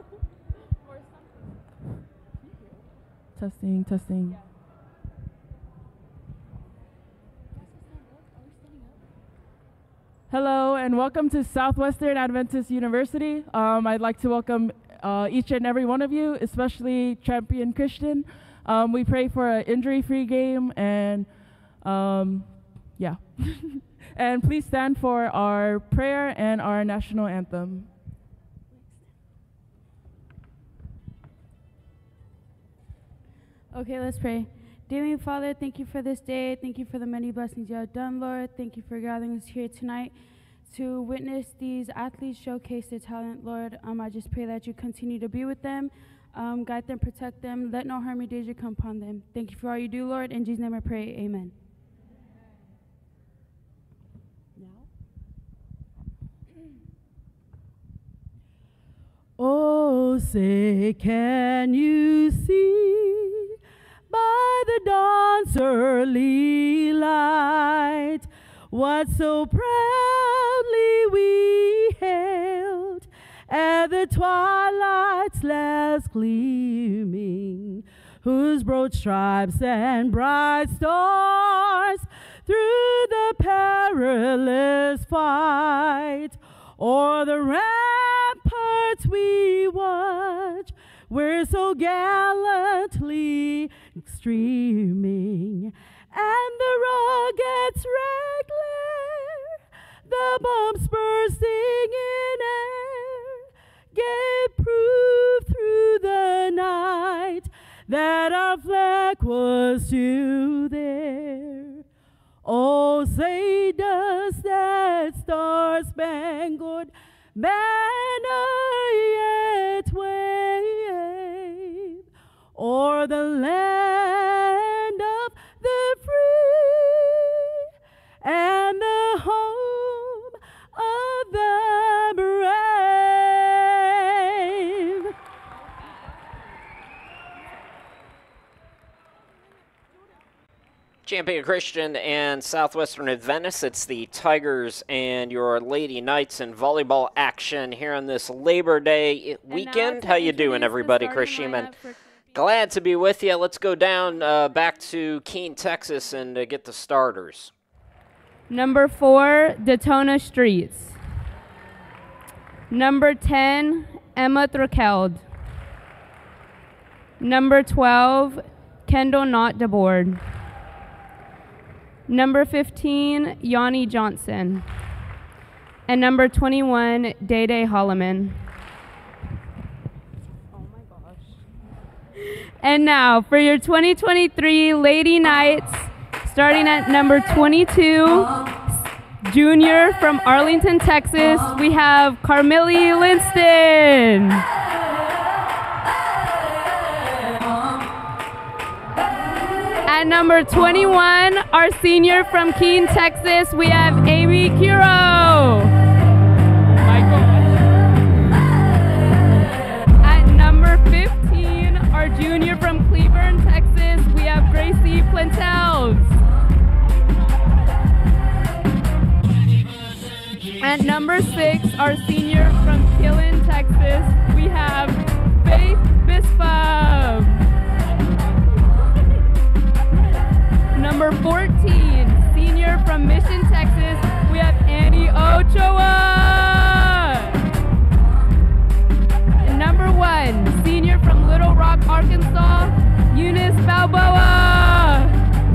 Testing, testing. Hello and welcome to Southwestern Adventist University. I'd like to welcome each and every one of you, especially Champion Christian. We pray for an injury-free game and yeah. And please stand for our prayer and our national anthem. Okay, let's pray. Dear Heavenly Father, thank you for this day. Thank you for the many blessings you have done, Lord. Thank you for gathering us here tonight to witness these athletes showcase their talent, Lord. I just pray that you continue to be with them, guide them, protect them. Let no harm or danger come upon them. Thank you for all you do, Lord. In Jesus' name I pray, amen. Oh, say, can you see by the dawn's early light what so proudly we hailed at the twilight's last gleaming, whose broad stripes and bright stars through the perilous fight o'er the ramparts we watch, we're so gallantly streaming, and the rockets' red glare, the bombs bursting in air, gave proof through the night that our flag was still there. Oh, say does that star-spangled banner yet wave o'er the land of the free and the home of the brave? Champion Christian and Southwestern Adventist, it's the Tigers and your Lady Knights in volleyball action here on this Labor Day weekend. How you doing, everybody? Chris Sheeman, glad to be with you. Let's go down back to Keene, Texas, and get the starters. Number 4, Daytona Streets. Number 10, Emma Thrakeld. Number 12, Kendall Knott DeBoard. Number 15, Yanni Johnson. And number 21, Day-Day Holloman. Oh my gosh. And now for your 2023 Lady Knights, starting at number 22, junior from Arlington, Texas, we have Carmeli Linston. At number 21, our senior from Keene, Texas, we have Amy Kiro. My gosh. At number 15, our junior from Cleburne, Texas, we have Gracie Plantels. At number 6, our senior from Killen, Texas, we have Faith Bispham. Number 14, senior from Mission, Texas, we have Annie Ochoa. And number 1, senior from Little Rock, Arkansas, Eunice Balboa.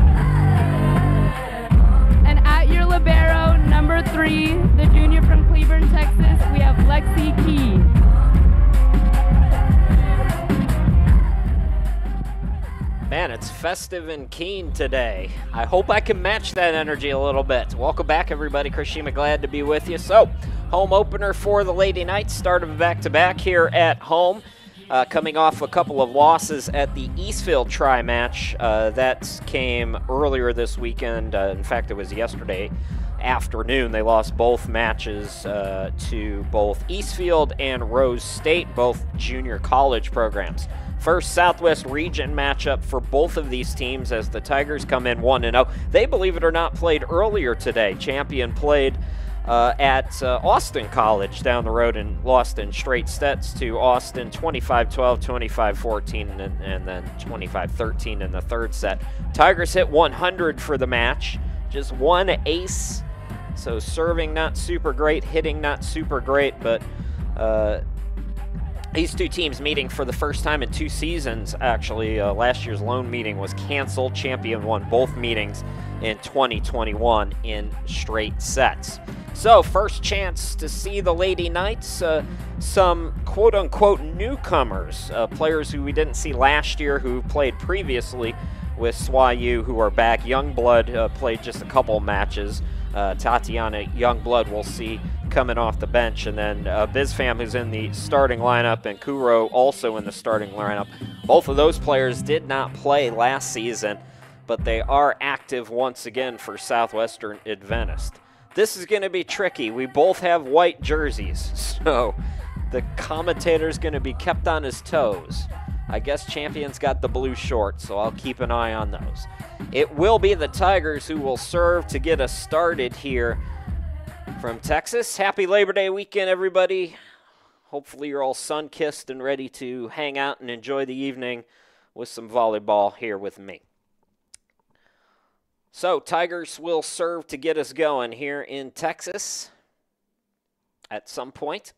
And at your libero, number 3, the junior from Cleburne, Texas, we have Lexi Key. Man, it's festive in Keene today. I hope I can match that energy a little bit. Welcome back, everybody. Chris Sheeman, glad to be with you. So, home opener for the Lady Knights, start of back-to-back here at home. Coming off a couple of losses at the Eastfield tri-match. That came earlier this weekend. In fact, it was yesterday afternoon. They lost both matches to both Eastfield and Rose State, both junior college programs. First Southwest Region matchup for both of these teams as the Tigers come in 1-0. They, believe it or not, played earlier today. Champion played at Austin College down the road and lost in straight sets to Austin, 25-12, 25-14, and then 25-13 in the third set. Tigers hit 100 for the match, just one ace, so serving not super great, hitting not super great, but these two teams meeting for the first time in 2 seasons, actually. Last year's lone meeting was canceled. Champion won both meetings in 2021 in straight sets. So, first chance to see the Lady Knights, some quote-unquote newcomers, players who we didn't see last year who played previously with SWAU who are back. Youngblood played just a couple matches. Tatiana Youngblood we'll see coming off the bench, and then Bizfam, who's in the starting lineup, and Kuro also in the starting lineup. Both of those players did not play last season, but they are active once again for Southwestern Adventist. This is going to be tricky. We both have white jerseys, so the commentator's going to be kept on his toes. I guess Champion's got the blue shorts, so I'll keep an eye on those. It will be the Tigers who will serve to get us started here from Texas. Happy Labor Day weekend, everybody. Hopefully you're all sun-kissed and ready to hang out and enjoy the evening with some volleyball here with me. So, Tigers will serve to get us going here in Texas at some point.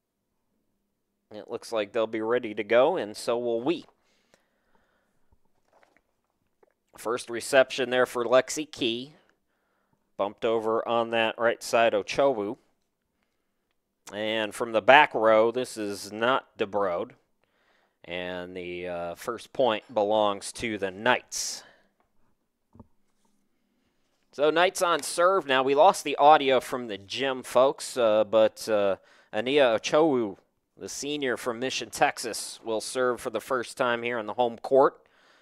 It looks like they'll be ready to go, and so will we. First reception there for Lexi Key. Bumped over on that right side, Ochowu. And from the back row, this is not DeBrode. And the first point belongs to the Knights. So Knights on serve now. We lost the audio from the gym, folks, but Ania Ochowu, the senior from Mission, Texas, will serve for the first time here on the home court.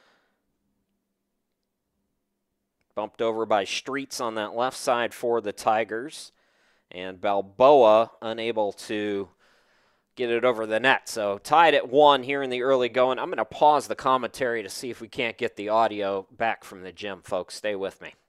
Bumped over by Streets on that left side for the Tigers. And Balboa unable to get it over the net. So tied at 1 here in the early going. I'm going to pause the commentary to see if we can't get the audio back from the gym, folks. Stay with me.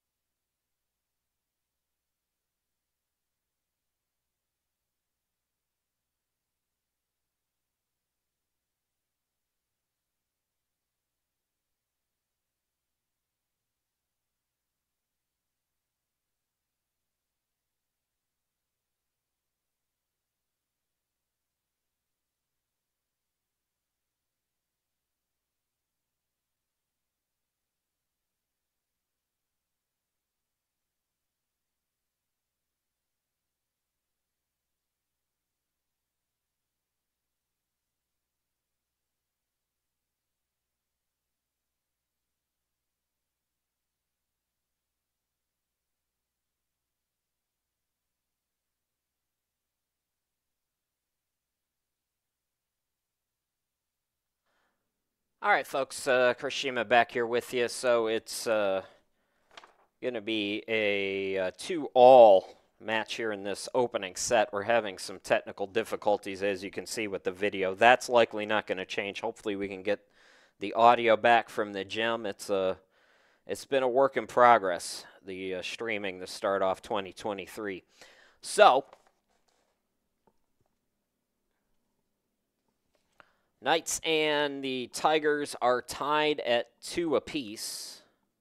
All right, folks, Chris Shima back here with you. So it's going to be a 2-all match here in this opening set. We're having some technical difficulties, as you can see with the video. That's likely not going to change. Hopefully we can get the audio back from the gym. It's been a work in progress, the streaming to start off 2023. So Knights and the Tigers are tied at 2 apiece.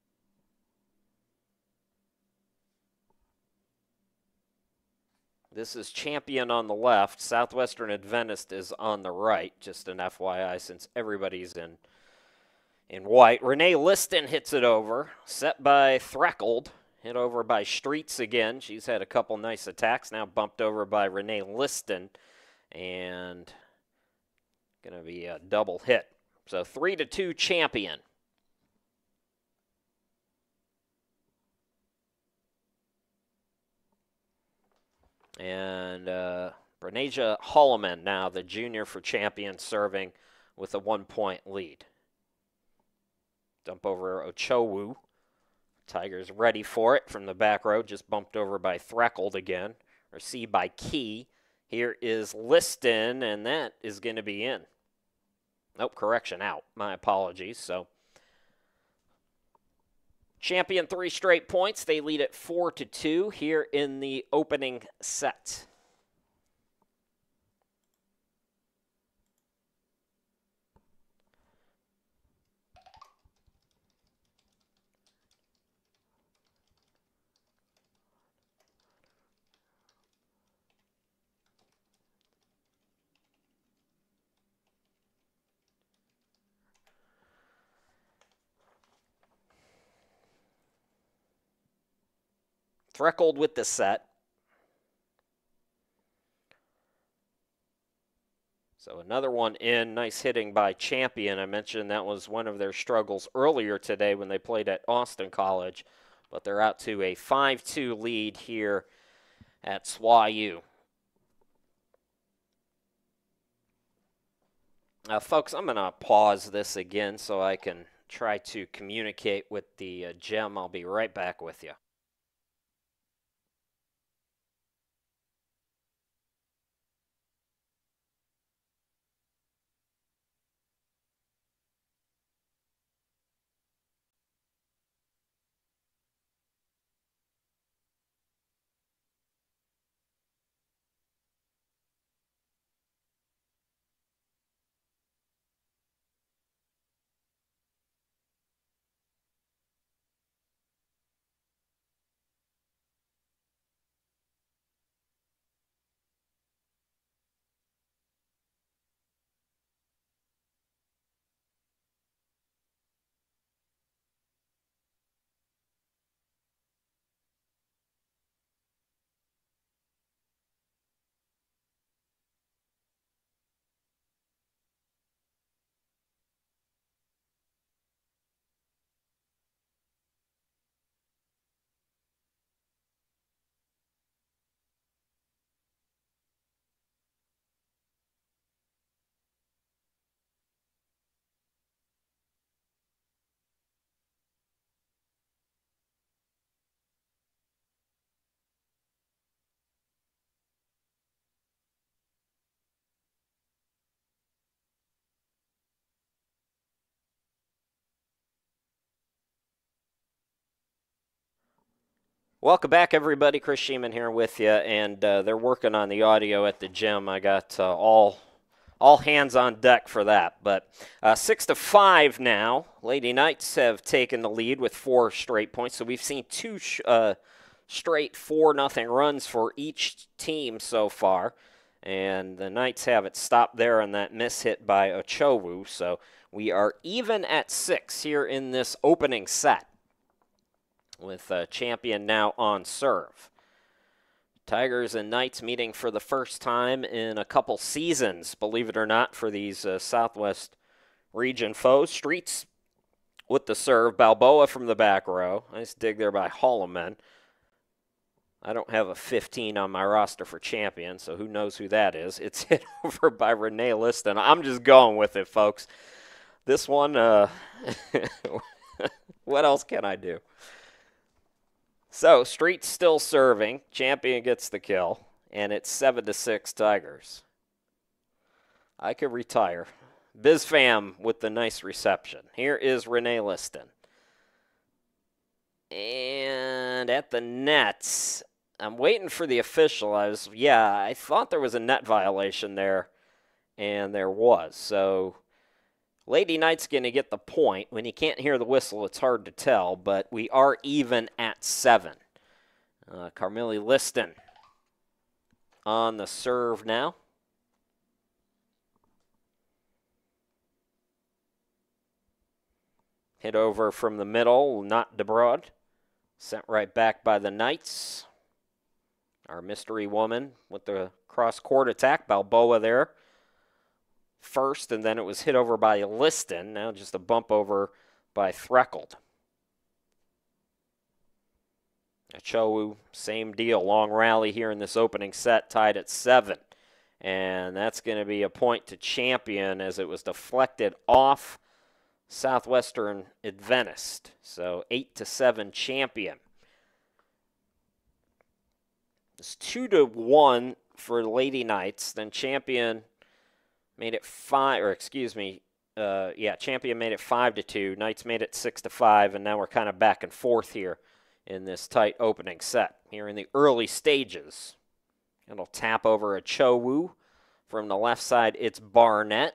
This is Champion on the left. Southwestern Adventist is on the right. Just an FYI, since everybody's in white. Renee Liston hits it over. Set by Threckold. Hit over by Streets again. She's had a couple nice attacks. Now bumped over by Renee Liston. And going to be a double hit. So 3-2 Champion. And Bernasia Holloman now, the junior for Champion, serving with a 1-point lead. Dump over Ochowu. Tigers ready for it from the back row. Just bumped over by Threckold again. Received by Key. Here is Liston, and that is going to be in. Nope, correction, out. My apologies. So Champion 3 straight points. They lead at 4-2 here in the opening set. Threckold with the set. So another one in. Nice hitting by Champion. I mentioned that was one of their struggles earlier today when they played at Austin College. But they're out to a 5-2 lead here at SWAU. Folks, I'm going to pause this again so I can try to communicate with the gem. I'll be right back with you. Welcome back, everybody. Chris Sheeman here with you, and they're working on the audio at the gym. I got all hands on deck for that. But 6-5 now. Lady Knights have taken the lead with 4 straight points. So we've seen 2 straight 4-0 runs for each team so far. And the Knights have it stopped there on that miss hit by Ochowu. So we are even at 6 here in this opening set, with Champion now on serve. Tigers and Knights meeting for the first time in a couple seasons, believe it or not, for these Southwest region foes. Streets with the serve. Balboa from the back row. Nice dig there by Holloman. I don't have a 15 on my roster for Champion, so who knows who that is. It's hit over by Renee Liston. I'm just going with it, folks. This one, what else can I do? So, Street's still serving. Champion gets the kill, and it's 7-6 Tigers. I could retire. BizFam with the nice reception. Here is Renee Liston. And at the nets, I'm waiting for the official. I thought there was a net violation there, and there was. So, Lady Knight's going to get the point. When you can't hear the whistle, it's hard to tell, but we are even at 7. Carmilli Liston on the serve now. Hit over from the middle, not DeBroad. Sent right back by the Knights. Our mystery woman with the cross-court attack. Balboa there first, and then it was hit over by Liston. Now just a bump over by Threckold. Ochowu, same deal. Long rally here in this opening set, tied at 7. And that's going to be a point to Champion as it was deflected off Southwestern Adventist. So 8-7 Champion. It's 2-1 for Lady Knights. Then Champion made it 5, or excuse me, Champion made it 5-2. Knights made it 6-5, and now we're kind of back and forth here in this tight opening set. Here in the early stages, it'll tap over a SWAU. From the left side, it's Barnett.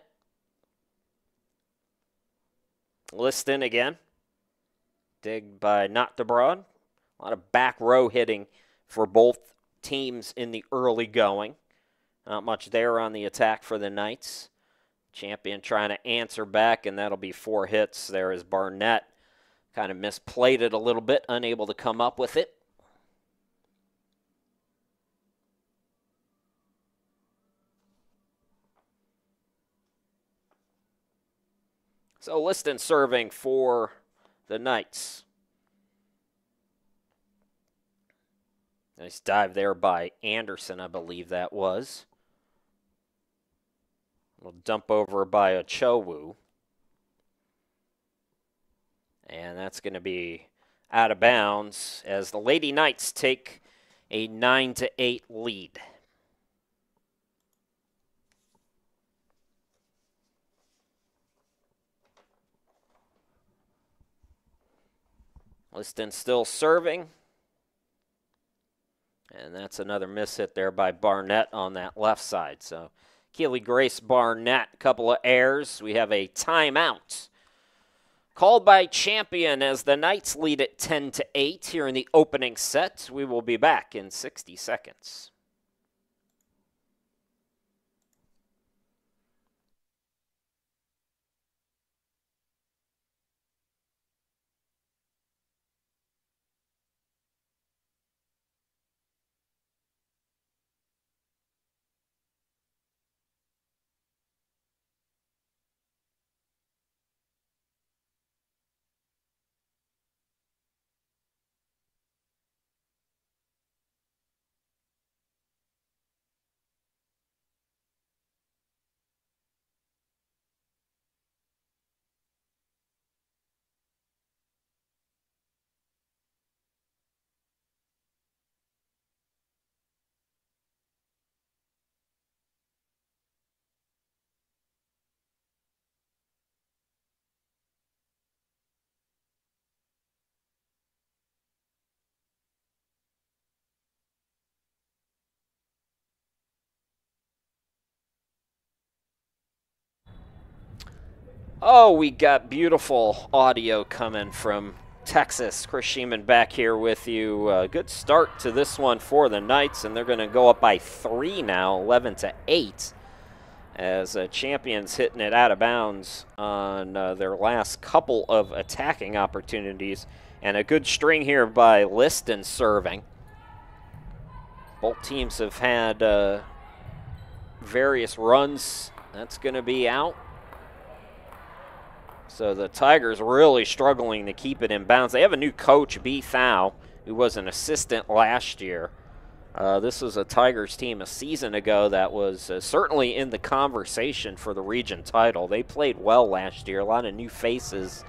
Liston again. Dig by Not Broad. A lot of back row hitting for both teams in the early going. Not much there on the attack for the Knights. Champion trying to answer back, and that'll be 4 hits. There is Barnett. Kind of misplayed it a little bit, unable to come up with it. So Liston serving for the Knights. Nice dive there by Anderson, I believe that was. We'll dump over by a SWAU. And that's going to be out of bounds as the Lady Knights take a 9-8 lead. Liston still serving. And that's another miss hit there by Barnett on that left side. So Keely Grace Barnett, a couple of errors. We have a timeout called by Champion as the Knights lead it 10-8 here in the opening set. We will be back in 60 seconds. Oh, we got beautiful audio coming from Texas. Chris Sheeman back here with you. Good start to this one for the Knights, and they're going to go up by 3 now, 11-8, as Champions hitting it out of bounds on their last couple of attacking opportunities. And a good string here by Liston serving. Both teams have had various runs. That's going to be out. So the Tigers really struggling to keep it in bounds. They have a new coach, B. Thau, who was an assistant last year. This was a Tigers team a season ago that was certainly in the conversation for the region title. They played well last year, a lot of new faces.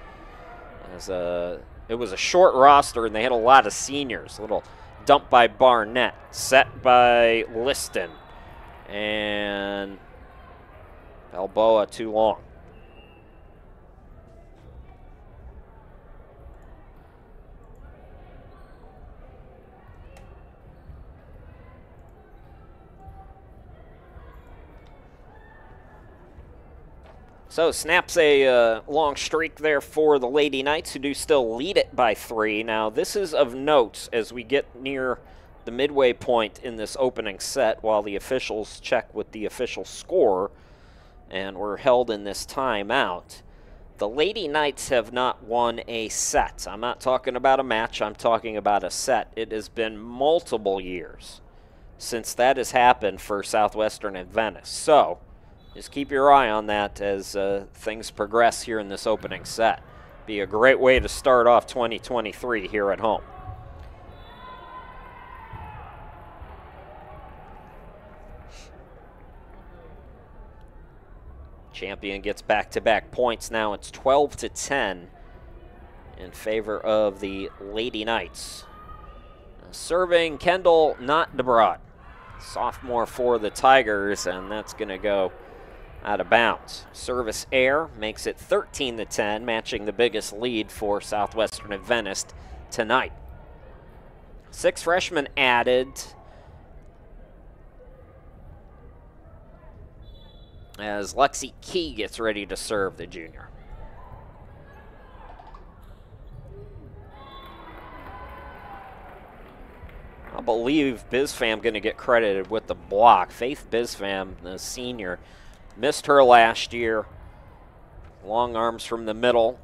It was a short roster, and they had a lot of seniors. A little dump by Barnett, set by Liston, and Balboa too long. So snaps a long streak there for the Lady Knights, who do still lead it by 3. Now this is of note as we get near the midway point in this opening set while the officials check with the official score, and we're held in this timeout. The Lady Knights have not won a set. I'm not talking about a match, I'm talking about a set. It has been multiple years since that has happened for Southwestern Adventist. So just keep your eye on that as things progress here in this opening set. Be a great way to start off 2023 here at home. Champion gets back-to-back points now. It's 12-10 in favor of the Lady Knights. Serving Kendall Not Broad, sophomore for the Tigers, and that's going to go out of bounds. Service error makes it 13-10, matching the biggest lead for Southwestern Adventist tonight. 6 freshmen added as Lexi Key gets ready to serve, the junior. I believe Bizfam going to get credited with the block. Faith Bizfam, the senior, missed her last year. Long arms from the middle.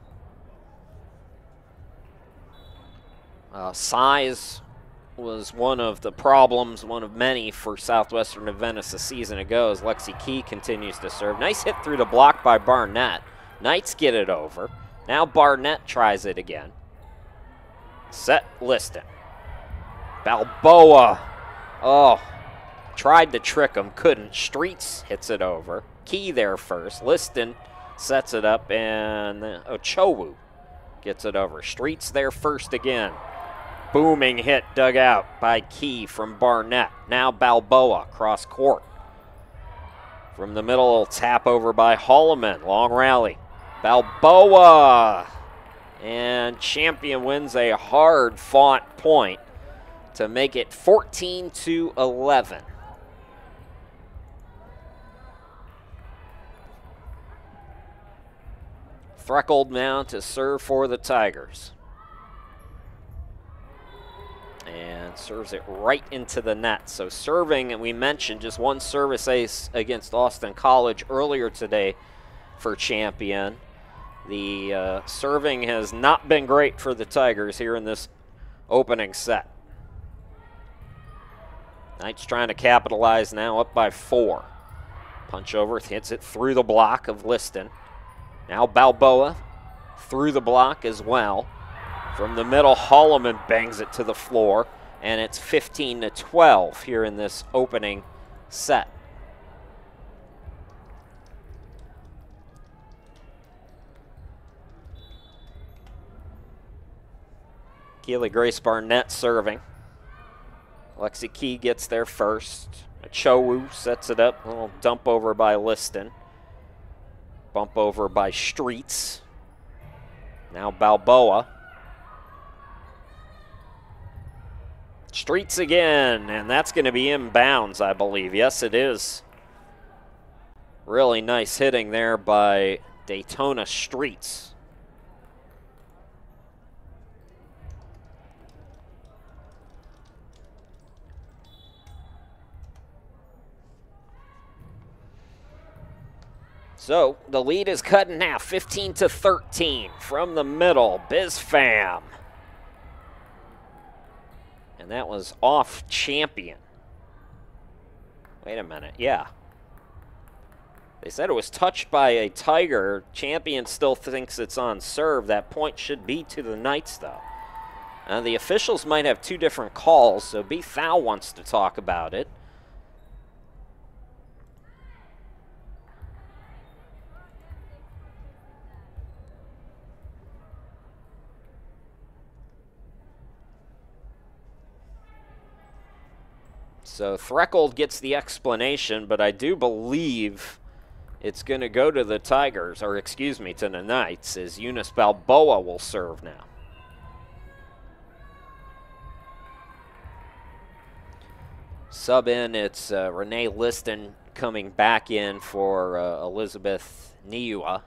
Size was one of the problems, one of many for Southwestern Adventist a season ago as Lexi Key continues to serve. Nice hit through the block by Barnett. Knights get it over. Now Barnett tries it again. Set Liston. Balboa, oh, tried to trick him, couldn't. Streets hits it over. Key there first. Liston sets it up, and Ochoa gets it over. Streets there first again. Booming hit dug out by Key from Barnett. Now Balboa, cross court. From the middle, tap over by Holloman. Long rally. Balboa, and Champion wins a hard-fought point to make it 14-11. Freckled now to serve for the Tigers. And serves it right into the net. So serving, and we mentioned just one service ace against Austin College earlier today for Champion. The serving has not been great for the Tigers here in this opening set. Knights trying to capitalize now, up by 4. Punch over, hits it through the block of Liston. Now Balboa through the block as well. From the middle, Holloman bangs it to the floor, and it's 15-12 here in this opening set. Keely Grace Barnett serving. Lexi Key gets there first. Ochoa sets it up. A little dump over by Liston. Bump over by Streets. Now Balboa. Streets again, and that's going to be inbounds, I believe. Yes, it is. Really nice hitting there by Daytona Streets. So the lead is cut in half, 15-13 from the middle. Bizfam. And that was off Champion. Wait a minute, yeah. They said it was touched by a Tiger. Champion still thinks it's on serve. That point should be to the Knights, though. The officials might have 2 different calls, so B. Thou wants to talk about it. So Threckold gets the explanation, but I do believe it's going to go to the Tigers, or excuse me, to the Knights, as Eunice Balboa will serve now. Sub in, it's Renee Liston coming back in for Elizabeth Niua.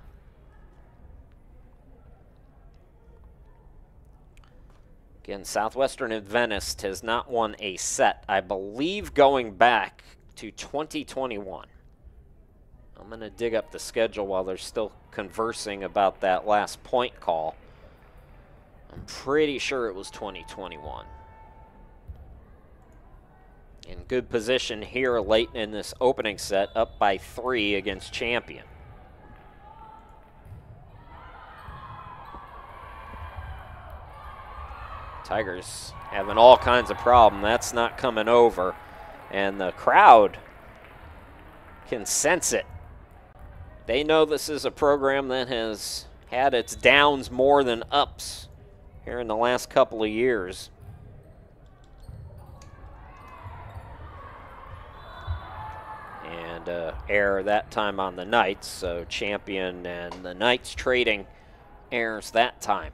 Again, Southwestern Adventist has not won a set, I believe, going back to 2021. I'm going to dig up the schedule while they're still conversing about that last point call. I'm pretty sure it was 2021. In good position here late in this opening set, up by 3 against Champion. Tigers having all kinds of problems. That's not coming over. And the crowd can sense it. They know this is a program that has had its downs more than ups here in the last couple of years. And and air that time on the Knights, so Champion and the Knights trading airs that time.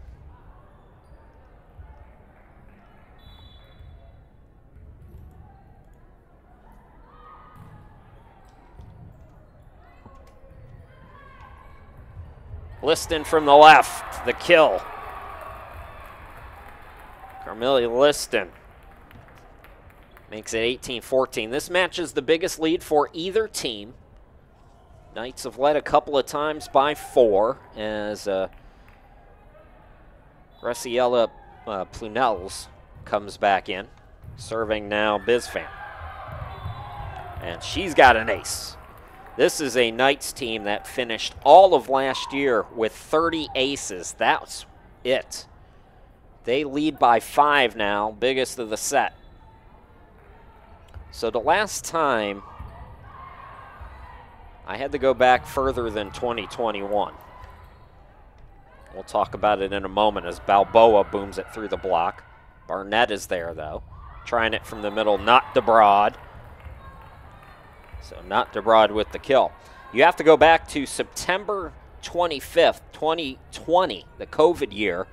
Liston from the left, the kill. Carmelia Liston makes it 18-14. This match is the biggest lead for either team. Knights have led a couple of times by 4 as Graciela Plunels comes back in, serving now Bizfam. And she's got an ace. This is a Knights team that finished all of last year with 30 aces. That's it. They lead by 5 now, biggest of the set. So the last time, I had to go back further than 2021. We'll talk about it in a moment as Balboa booms it through the block. Barnett is there, though. Trying it from the middle, not DeBrod. So not DeBrod with the kill. You have to go back to September 25th, 2020, the COVID year,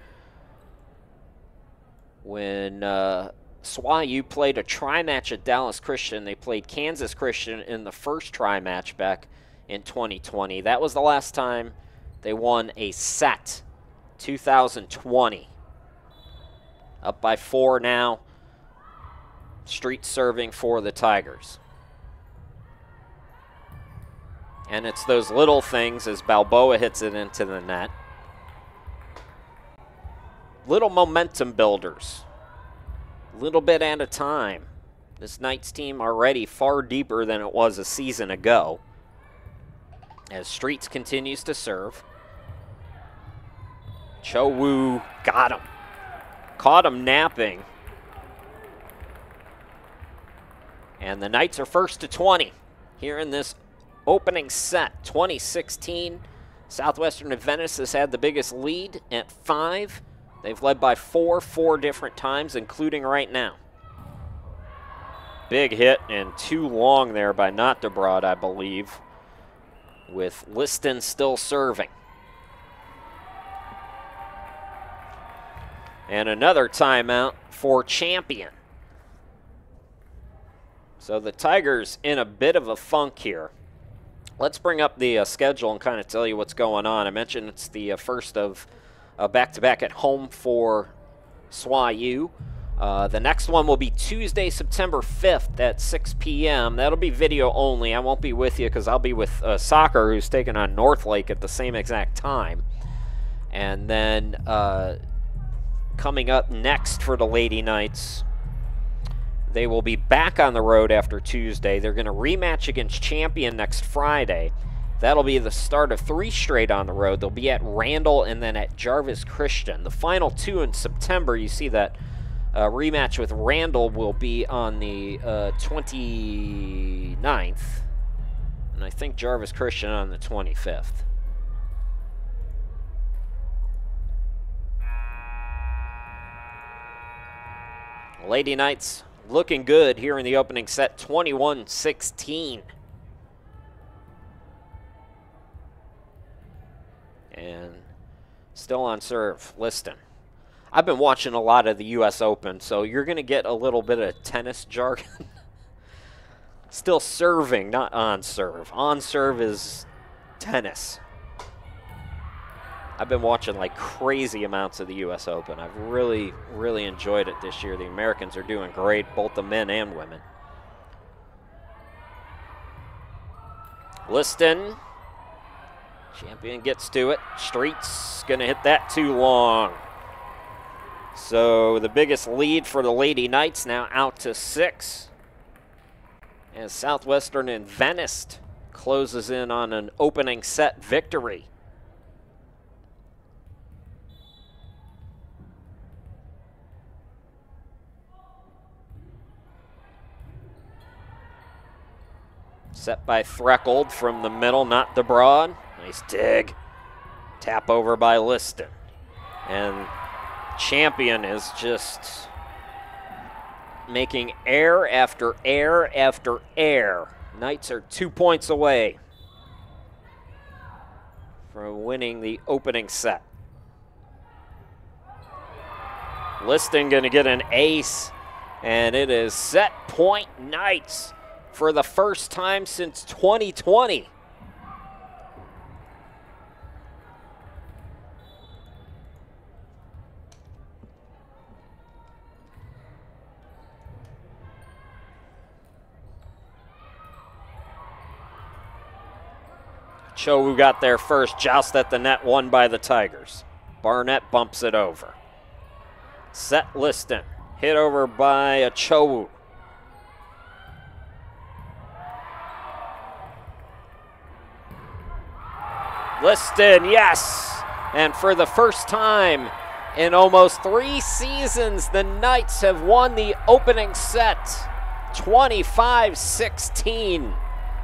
when SWAU played a tri-match at Dallas Christian. They played Kansas Christian in the first tri-match back in 2020. That was the last time they won a set, 2020. Up by 4 now. Street serving for the Tigers. And it's those little things as Balboa hits it into the net. Little momentum builders. Little bit at a time. This Knights team already far deeper than it was a season ago. As Streets continues to serve. Cho Wu got him. Caught him napping. And the Knights are first to 20 here in this opening set. 2016. Southwestern Adventist has had the biggest lead at 5. They've led by 4 different times, including right now. Big hit and too long there by Not DeBrod, I believe, with Liston still serving. And another timeout for Champion. So the Tigers in a bit of a funk here. Let's bring up the schedule and kind of tell you what's going on. I mentioned it's the first of back-to-back at home for SWAU. The next one will be Tuesday, September 5th at 6 p.m. That'll be video only. I won't be with you because I'll be with Soccer, who's taking on Northlake at the same exact time. And then coming up next for the Lady Knights, they will be back on the road after Tuesday. They're going to rematch against Champion next Friday. That'll be the start of 3 straight on the road. They'll be at Randall and then at Jarvis Christian. The final 2 in September, you see that rematch with Randall will be on the 29th. And I think Jarvis Christian on the 25th. Lady Knights looking good here in the opening set, 21-16. And still on serve, Liston. I've been watching a lot of the U.S. Open, so you're going to get a little bit of tennis jargon. Still serving, not on serve. On serve is tennis. I've been watching like crazy amounts of the U.S. Open. I've really, really enjoyed it this year. The Americans are doing great, both the men and women. Liston. Champion gets to it. Streets gonna hit that too long. So the biggest lead for the Lady Knights now out to 6. As Southwestern Adventist closes in on an opening set victory. Set by Threckold from the middle, not DeBrod. Nice dig. Tap over by Liston. And Champion is just making error after error after error Knights are 2 points away from winning the opening set. Liston going to get an ace, and it is set point Knights for the first time since 2020. Chowu got there first, joust at the net, won by the Tigers. Barnett bumps it over. Set Liston, hit over by a Chowu. Liston, yes! And for the first time in almost 3 seasons, the Knights have won the opening set, 25-16.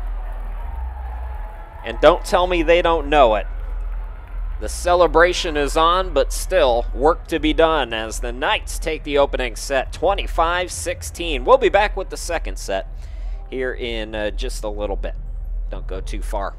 And don't tell me they don't know it. The celebration is on, but still work to be done as the Knights take the opening set, 25-16. We'll be back with the second set here in just a little bit. Don't go too far.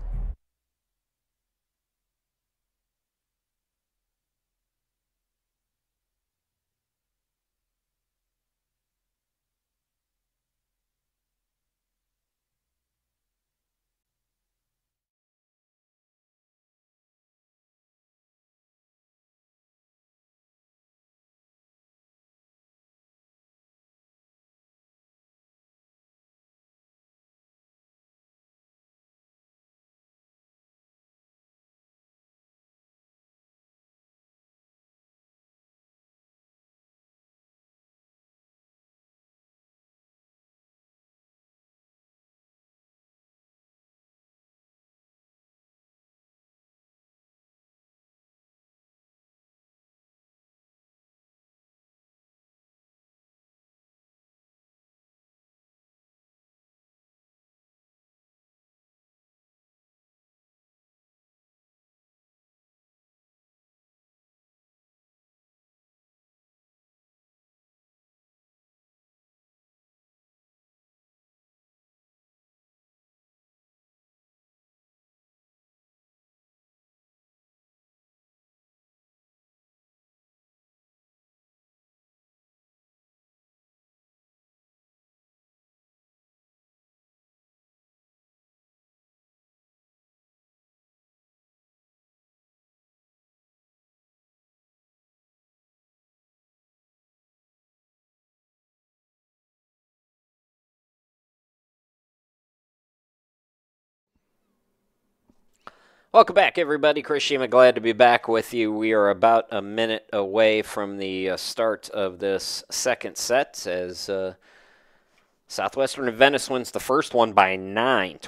Welcome back, everybody. Chris Shima, glad to be back with you. We are about a minute away from the start of this second set as Southwestern Adventist wins the first one by 9,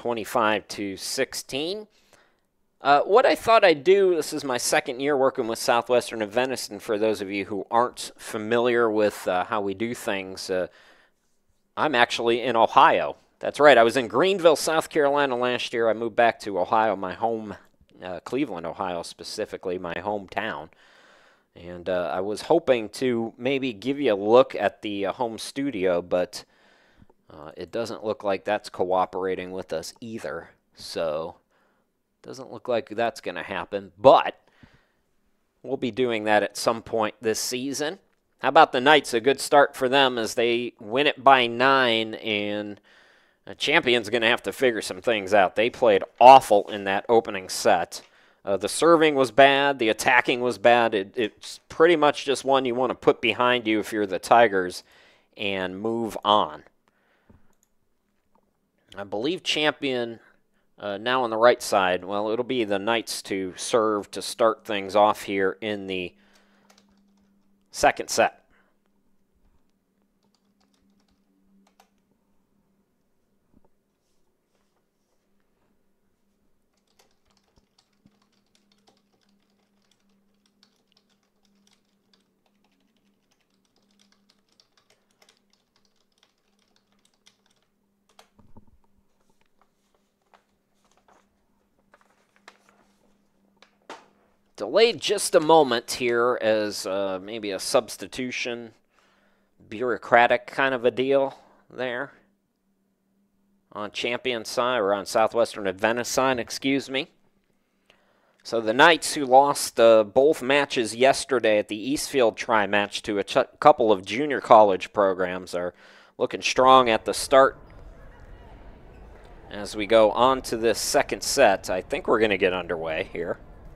25-16. What I thought I'd do, this is my second year working with Southwestern Adventist, and for those of you who aren't familiar with how we do things, I'm actually in Ohio. That's right, I was in Greenville, South Carolina last year. I moved back to Ohio, my home Cleveland, Ohio specifically, my hometown. And I was hoping to maybe give you a look at the home studio, but it doesn't look like that's cooperating with us either. So, doesn't look like that's going to happen. But we'll be doing that at some point this season. How about the Knights? A good start for them as they win it by 9, and the champion's going to have to figure some things out. They played awful in that opening set. The serving was bad. The attacking was bad. It's pretty much just one you want to put behind you if you're the Tigers and move on. I believe champion now on the right side, well, it'll be the Knights to serve to start things off here in the second set. Delayed just a moment here as maybe a substitution, bureaucratic kind of a deal there. on Champion side, or on Southwestern Adventist side, excuse me. So the Knights, who lost both matches yesterday at the Eastfield tri-match to a couple of junior college programs, are looking strong at the start. As we go on to this second set, I think we're going to get underway here.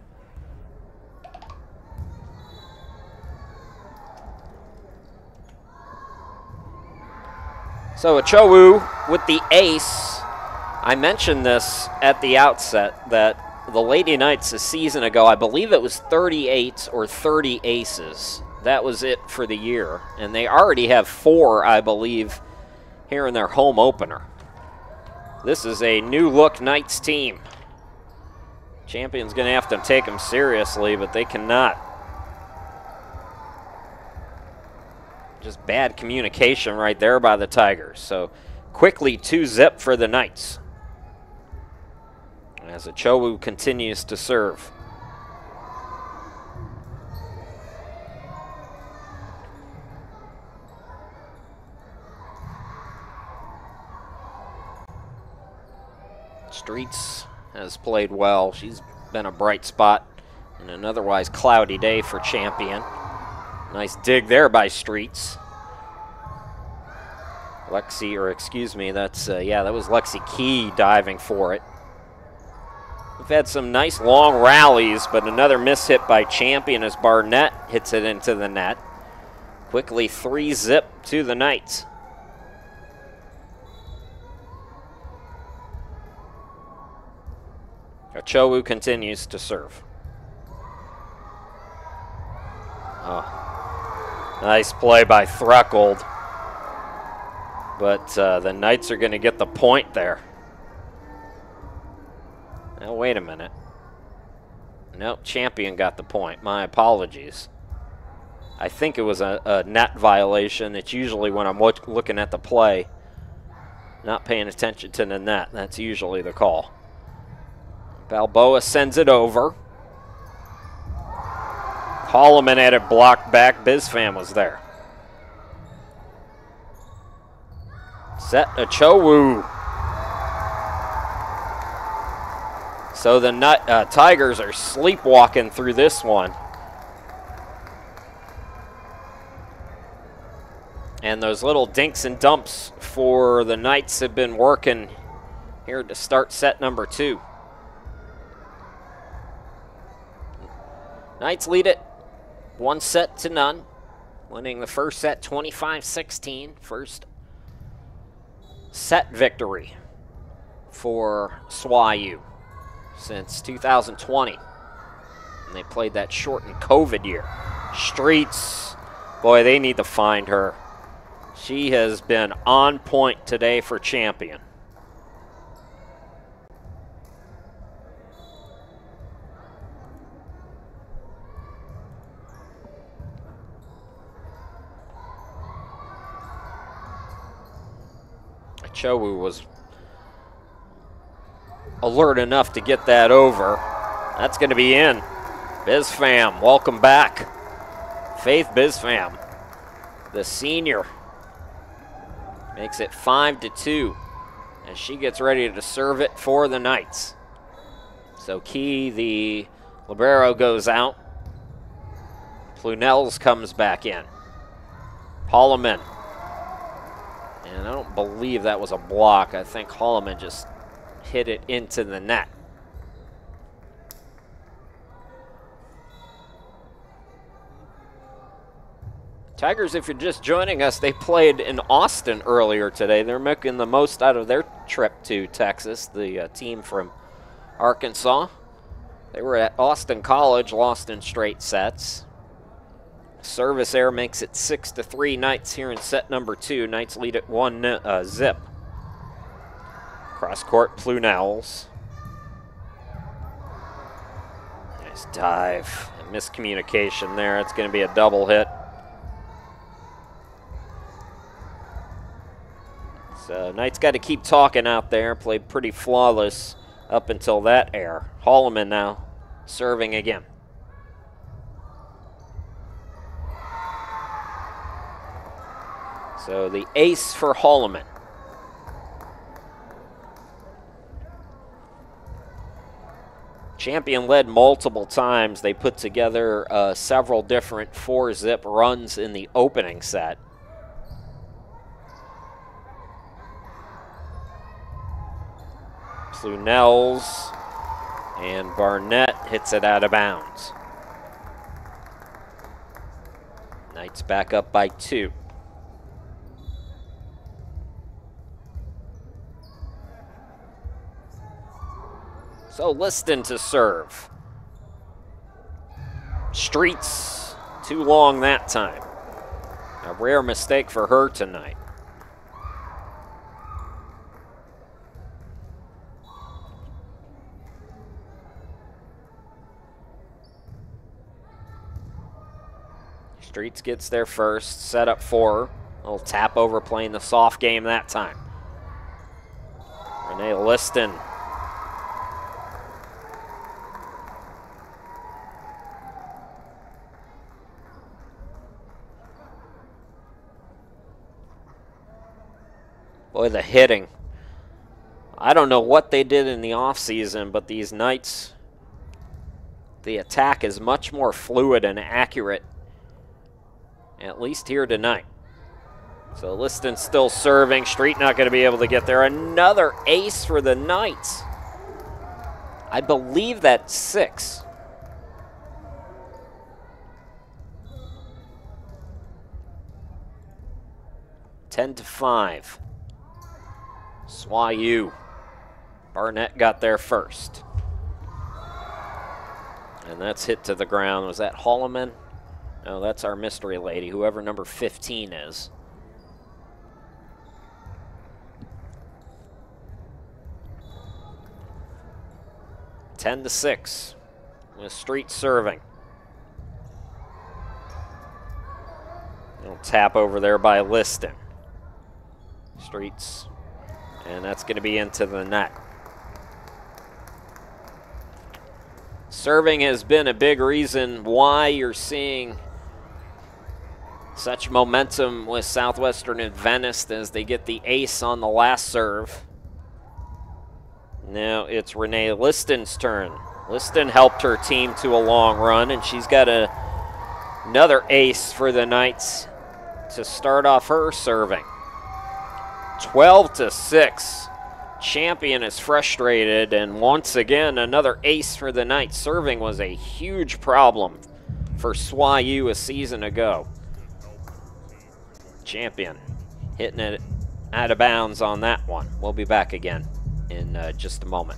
So Achowu with the ace. I mentioned this at the outset that the Lady Knights a season ago, I believe it was 38 or 30 aces. That was it for the year. And they already have 4, I believe, here in their home opener. This is a new look Knights team. Champion's going to have to take them seriously, but they cannot. Just bad communication right there by the Tigers. So quickly 2-zip for the Knights, as Achowu continues to serve. Streets has played well. She's been a bright spot in an otherwise cloudy day for Champion. Nice dig there by Streets. Lexi, or excuse me, that's, yeah, that was Lexi Key diving for it. We've had some nice long rallies, but another miss hit by Champion as Barnett hits it into the net. Quickly 3-zip to the Knights. Achowu continues to serve. Oh, nice play by Threkold. But the Knights are going to get the point there. Now, wait a minute. Nope, Champion got the point. My apologies. I think it was a net violation. It's usually when I'm looking at the play, not paying attention to the net. That's usually the call. Balboa sends it over. Holloman had it blocked back. Bizfam was there. Set Achowu. So the Tigers are sleepwalking through this one. And those little dinks and dumps for the Knights have been working here to start set number 2. Knights lead it 1-0, winning the first set 25-16. First set victory for SWAU since 2020. And they played that shortened COVID year. Streets, boy, they need to find her. She has been on point today for Champion. Achowu was alert enough to get that over. That's going to be in. Bizfam, welcome back. Faith Bizfam, the senior, makes it 5-2 as she gets ready to serve it for the Knights. So Key, the libero, goes out. Plunels comes back in. Holloman. And I don't believe that was a block. I think Holloman just hit it into the net. Tigers, if you're just joining us, they played in Austin earlier today. They're making the most out of their trip to Texas, the team from Arkansas. They were at Austin College, lost in straight sets. Service error makes it 6-3 Knights here in set number 2. Knights lead at 1-zip. Cross court, Plunels. Nice dive. Miscommunication there. It's going to be a double hit. So Knights got to keep talking out there. Played pretty flawless up until that error. Holloman now serving again. So the ace for Holloman. Champion led multiple times. They put together several different 4-zip runs in the opening set. Slunells and Barnett hits it out of bounds. Knights back up by 2. So Liston to serve. Streets too long that time. A rare mistake for her tonight. Streets gets there first, set up for her. A little tap over playing the soft game that time. Renee Liston. Boy, the hitting. I don't know what they did in the offseason, but these Knights, the attack is much more fluid and accurate, at least here tonight. So Liston still serving. Street not going to be able to get there. Another ace for the Knights. I believe that's 6. (10-5). SWAU. Barnett got there first. And that's hit to the ground. Was that Holloman? No, that's our mystery lady, whoever number 15 is. (10-6). With Street serving. Little tap over there by Liston. Streets. And that's going to be into the net. Serving has been a big reason why you're seeing such momentum with Southwestern Adventist as they get the ace on the last serve. Now it's Renee Liston's turn. Liston helped her team to a long run, and she's got another ace for the Knights to start off her serving. 12-6. Champion is frustrated, and once again, another ace for the Knights. Serving was a huge problem for SWAU a season ago. Champion hitting it out of bounds on that one. We'll be back again in just a moment.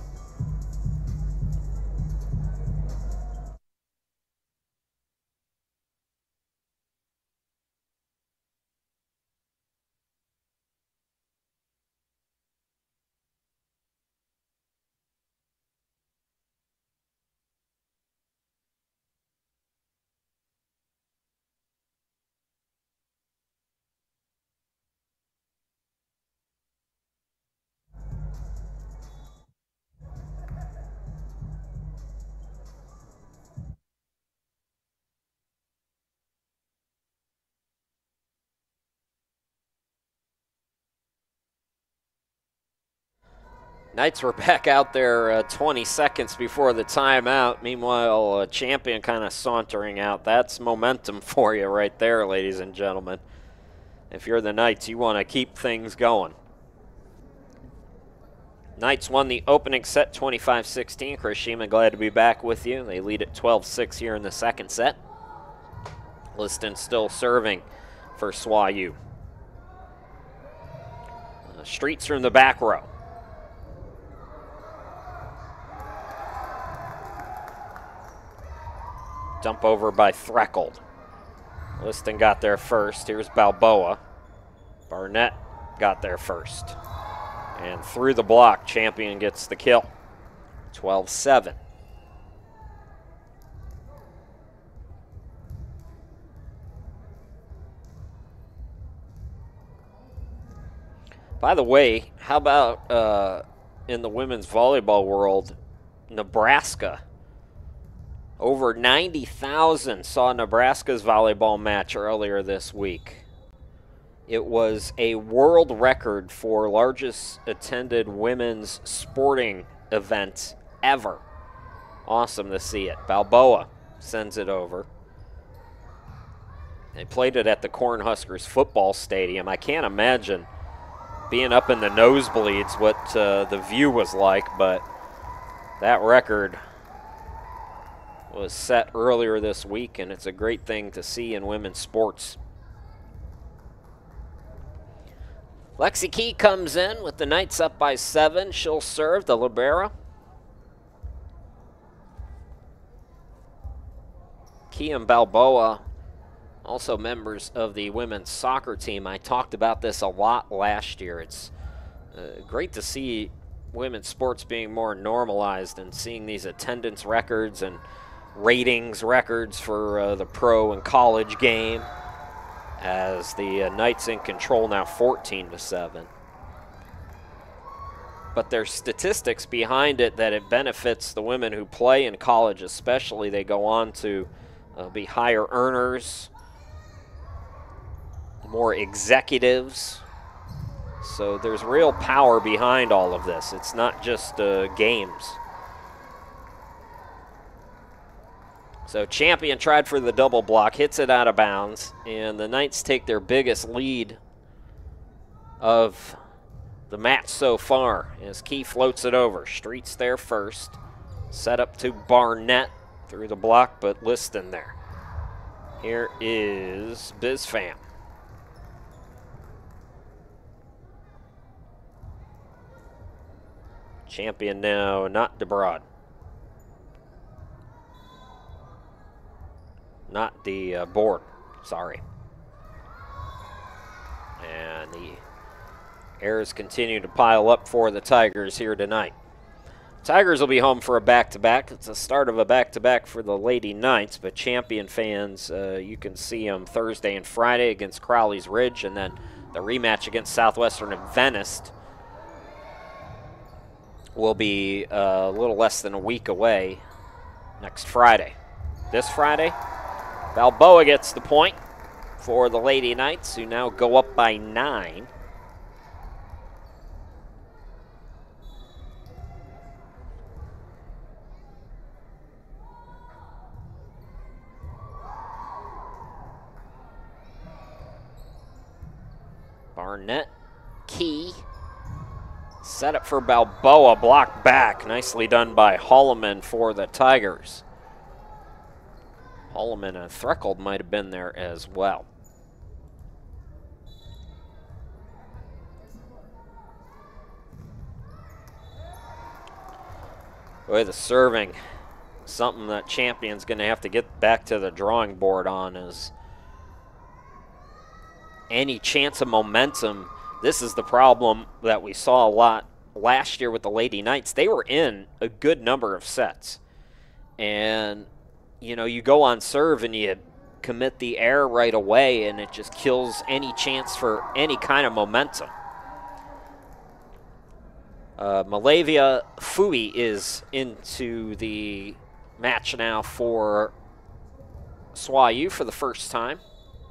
Knights were back out there 20 seconds before the timeout. Meanwhile, Champion kind of sauntering out. That's momentum for you right there, ladies and gentlemen. If you're the Knights, you want to keep things going. Knights won the opening set 25-16. Chris Sheeman, glad to be back with you. They lead at 12-6 here in the second set. Liston still serving for SWAU. Streets from the back row. Dump over by Threckold. Liston got there first. Here's Balboa. Barnett got there first. And through the block, Champion gets the kill. 12-7. By the way, how about in the women's volleyball world, Nebraska? Over 90,000 saw Nebraska's volleyball match earlier this week. It was a world record for largest attended women's sporting event ever. Awesome to see it. Balboa sends it over. They played it at the Cornhuskers football stadium. I can't imagine being up in the nosebleeds what the view was like, but that record was set earlier this week, and it's a great thing to see in women's sports. Lexi Key comes in with the Knights up by 7. She'll serve the libero. Key and Balboa, also members of the women's soccer team. I talked about this a lot last year. It's great to see women's sports being more normalized and seeing these attendance records and ratings records for the pro and college game, as the Knights in control now 14-7. But there's statistics behind it that it benefits the women who play in college especially. They go on to be higher earners, more executives. So there's real power behind all of this. It's not just games. So Champion tried for the double block, hits it out of bounds, and the Knights take their biggest lead of the match so far as Key floats it over. Streets there first. Set up to Barnett through the block, but Liston there. Here is BizFam. Champion now, not DeBrod. Not the board, sorry. And the errors continue to pile up for the Tigers here tonight. Tigers will be home for a back-to-back. It's the start of a back-to-back for the Lady Knights, but Champion fans, you can see them Thursday and Friday against Crowley's Ridge, and then the rematch against Southwestern Adventist will be a little less than a week away next Friday. This Friday, Balboa gets the point for the Lady Knights, who now go up by 9. Barnett, Key, set up for Balboa, blocked back. Nicely done by Holloman for the Tigers. Holloman and Threcold might have been there as well. Boy, the serving, something that Champion's going to have to get back to the drawing board on, is any chance of momentum. This is the problem that we saw a lot last year with the Lady Knights. They were in a good number of sets. And, you know, you go on serve and you commit the error right away, and it just kills any chance for any kind of momentum. Malavia Fui is into the match now for SWAU for the first time.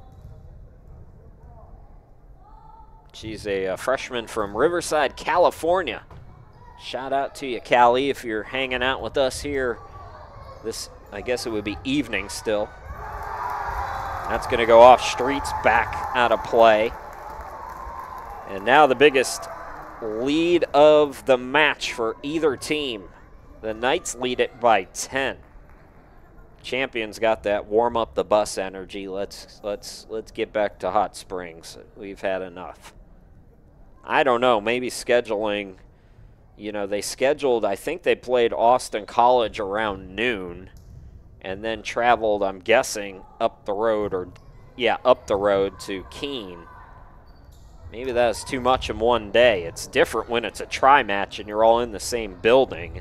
She's a freshman from Riverside, California. Shout out to you, Callie, if you're hanging out with us here. This, I guess it would be evening still. That's going to go off Streets, back out of play. And now the biggest lead of the match for either team. The Knights lead it by 10. Champion's got that warm up the bus energy. Let's get back to Hot Springs. We've had enough. I don't know, maybe scheduling, you know, they scheduled, I think they played Austin College around noon and then traveled, I'm guessing, up the road, or yeah, up the road to Keene. Maybe that's too much in one day. It's different when it's a tri-match and you're all in the same building.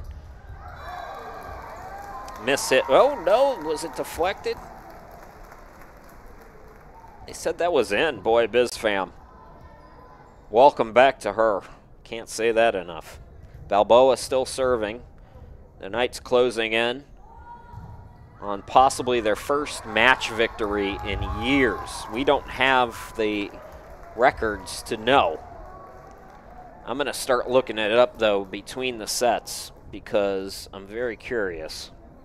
Miss hit. Oh, no. Was it deflected? They said that was in. Boy, BizFam. Welcome back to her. Can't say that enough. Balboa still serving. The Knights closing in on possibly their first match victory in years. We don't have the records to know. I'm going to start looking it up, though, between the sets, because I'm very curious.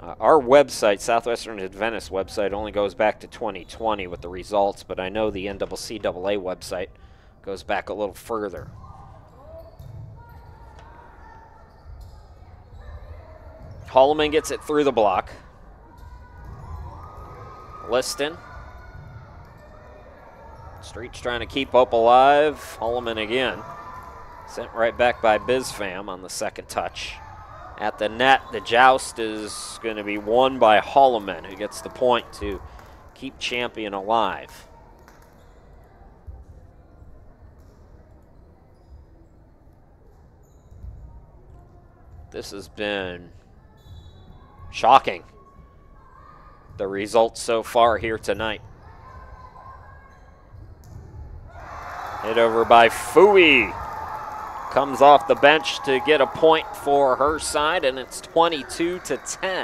Our website, Southwestern Adventist website, only goes back to 2020 with the results, but I know the NCCAA website goes back a little further. Holloman gets it through the block. Liston. Street's trying to keep Hope alive. Holloman again. Sent right back by Bizfam on the second touch. At the net, the joust is going to be won by Holloman, who gets the point to keep Champion alive. This has been shocking, the results so far here tonight. Hit over by Fui. Comes off the bench to get a point for her side, and it's 22-10.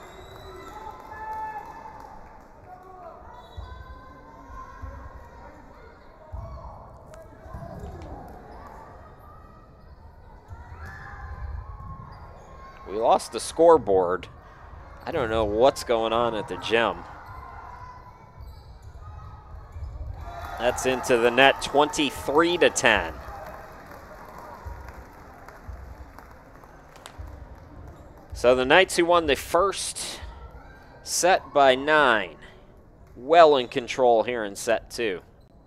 We lost the scoreboard. I don't know what's going on at the gym. That's into the net, 23-10. So the Knights, who won the first set by 9, well in control here in set 2.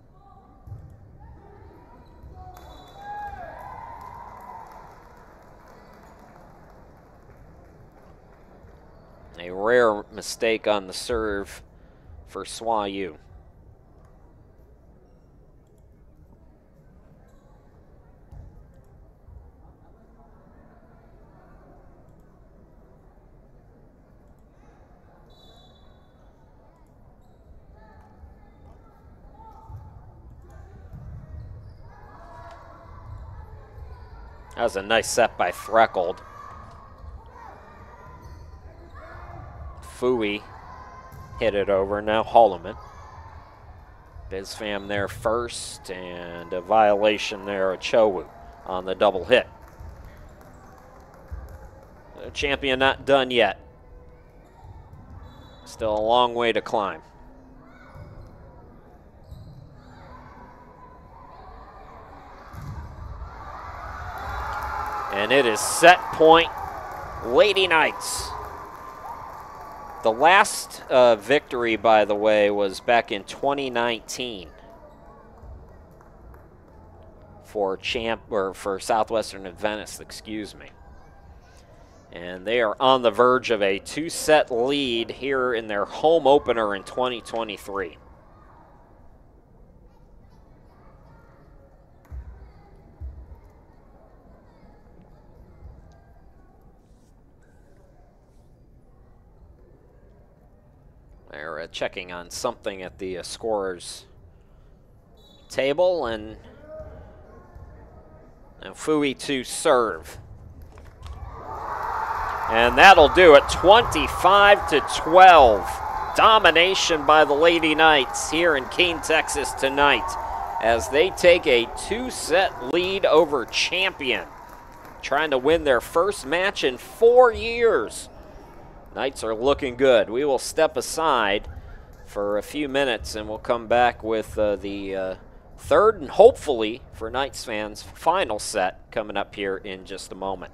A rare mistake on the serve for SWAU. That was a nice set by Threcold. Fui hit it over, now Holloman. Bizfam there first, and a violation there of Chowu on the double hit. The Champion not done yet. Still a long way to climb. And it is set point, Lady Knights. The last victory, by the way, was back in 2019 for Southwestern Adventist, excuse me. And they are on the verge of a 2-set lead here in their home opener in 2023. They're checking on something at the scorer's table, and Fui to serve. And that'll do it, 25-12. Domination by the Lady Knights here in Keene, Texas tonight, as they take a 2-set lead over Champion, trying to win their first match in 4 years. Knights are looking good. We will step aside for a few minutes, and we'll come back with the third and hopefully, for Knights fans, final set coming up here in just a moment.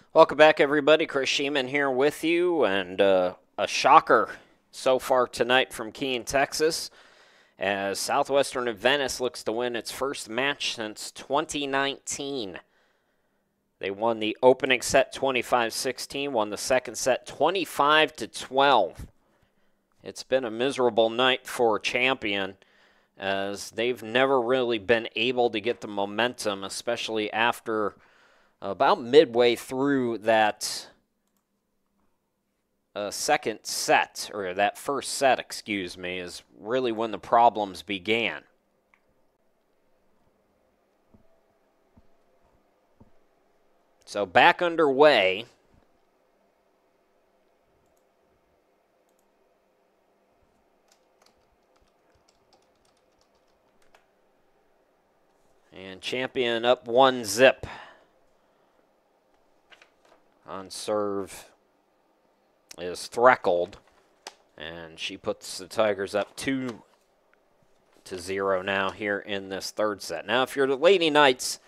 Welcome back, everybody. Chris Sheeman here with you, and a shocker so far tonight from Keene, Texas, as Southwestern Adventist looks to win its first match since 2019. They won the opening set 25-16, won the second set 25-12. It's been a miserable night for Champion, as they've never really been able to get the momentum, especially after about midway through that second set, or that first set, excuse me, is really when the problems began. So back underway. And Champion up 1-0. On serve is Threckold, and she puts the Tigers up 2-0 now here in this third set. Now, if you're the Lady Knights,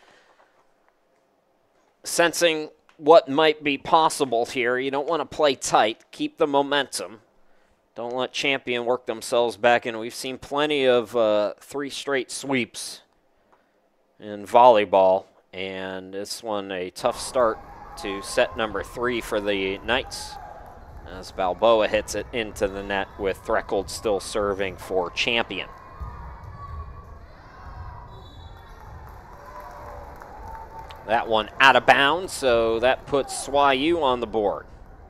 sensing what might be possible here, you don't want to play tight. Keep the momentum. Don't let Champion work themselves back in. We've seen plenty of 3 straight sweeps in volleyball, and this one a tough start to set number 3 for the Knights, as Balboa hits it into the net with Threckold still serving for Champion. That one out of bounds, so that puts SWAU on the board.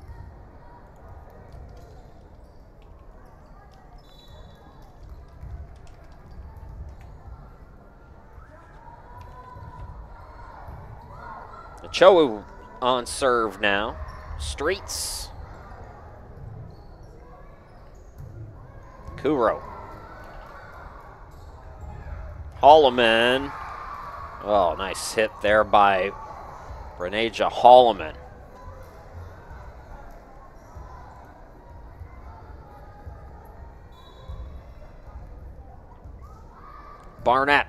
Cho on serve now. Streets. Kuro. Holloman. Oh, nice hit there by Brenaja Holloman. Barnett.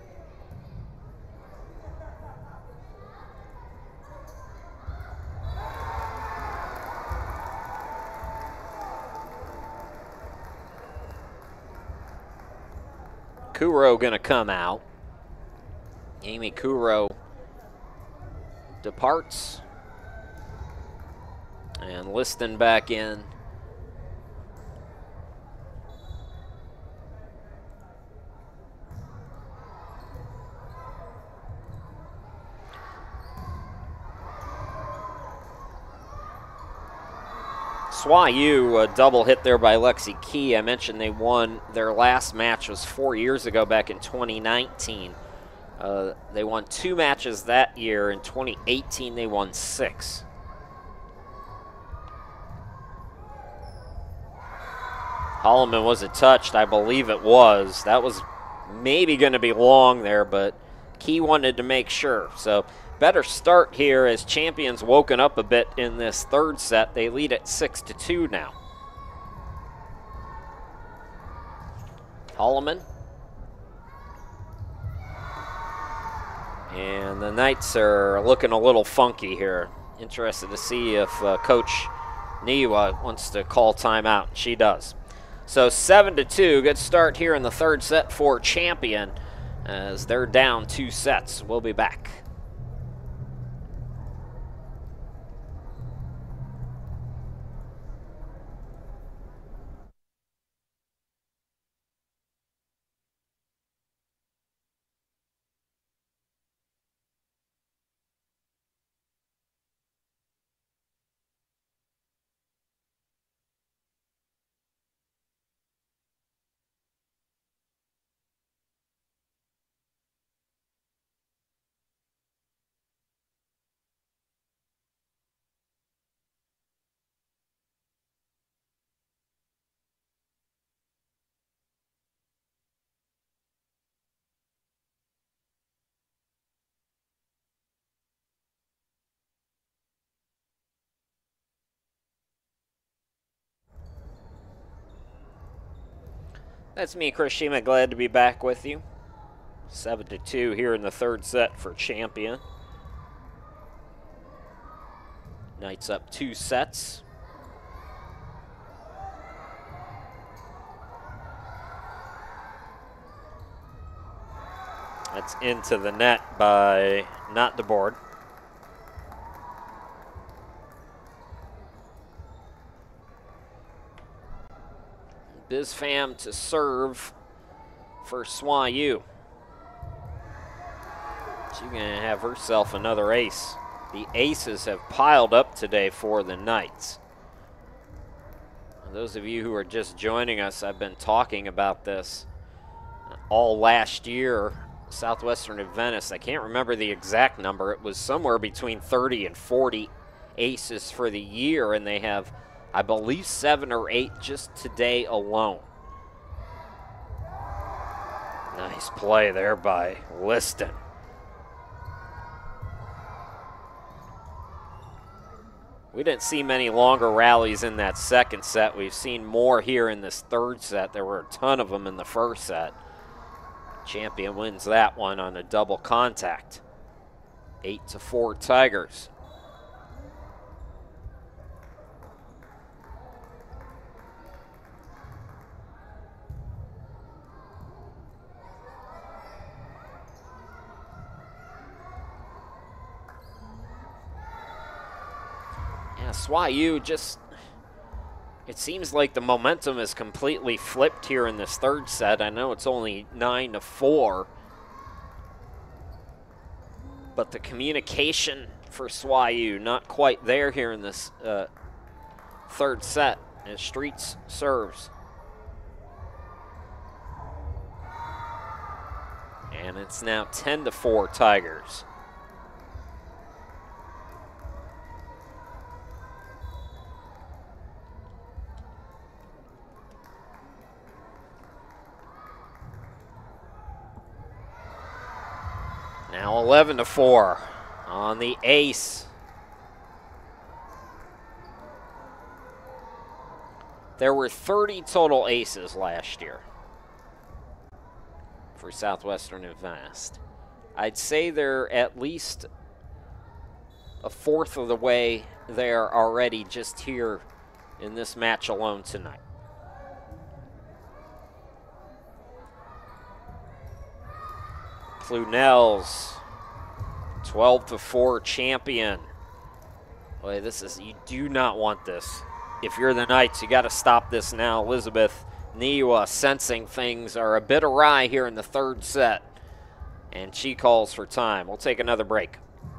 Kuro going to come out. Amy Kuro departs. And Liston back in. SWAU, a double hit there by Lexi Key. I mentioned they won their last match was 4 years ago, back in 2019. They won 2 matches that year. In 2018, they won 6. Holloman wasn't touched. I believe it was. That was maybe going to be long there, but Key wanted to make sure. So better start here as Champions woken up a bit in this third set. They lead at 6-2 now. Holloman. And the Knights are looking a little funky here. Interested to see if Coach Niwa wants to call timeout. She does. So 7-2, good start here in the third set for Champion as they're down 2 sets. We'll be back. That's me, Chris Shima. Glad to be back with you. 7-2 here in the third set for Champion. Knights up 2 sets. That's into the net by not the board. BizFam to serve for SWAU. She's going to have herself another ace. The aces have piled up today for the Knights. Those of you who are just joining us, I've been talking about this all last year. Southwestern Adventist, I can't remember the exact number. It was somewhere between 30 and 40 aces for the year, and they have, I believe, 7 or 8 just today alone. Nice play there by Liston. We didn't see many longer rallies in that second set. We've seen more here in this third set. There were a ton of them in the first set. Champion wins that one on a double contact. 8-4 Tigers. Yeah, SWAU just, it seems like the momentum is completely flipped here in this third set. I know it's only 9-4, but the communication for SWAU not quite there here in this third set as Streets serves. And it's now 10-4 Tigers. Now 11-4 on the ace. There were 30 total aces last year for Southwestern Adventist. I'd say they're at least a fourth of the way there already just here in this match alone tonight. Clunell's 12-4 champion. Boy, this is, you do not want this. If you're the Knights, you got to stop this now. Elizabeth Niwa sensing things are a bit awry here in the third set, and she calls for time. We'll take another break.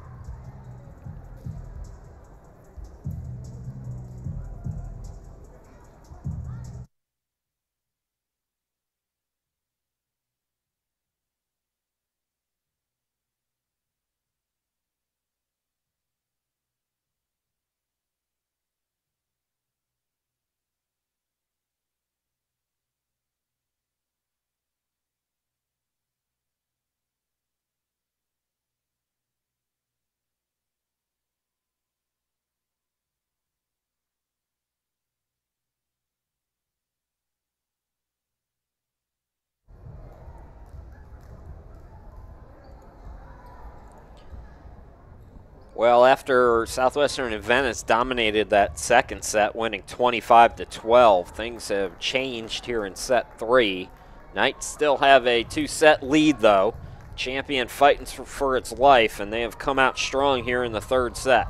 Well, after Southwestern Adventist dominated that second set, winning 25-12, things have changed here in set 3. Knights still have a 2-set lead, though. Champion fighting for its life, and they have come out strong here in the third set.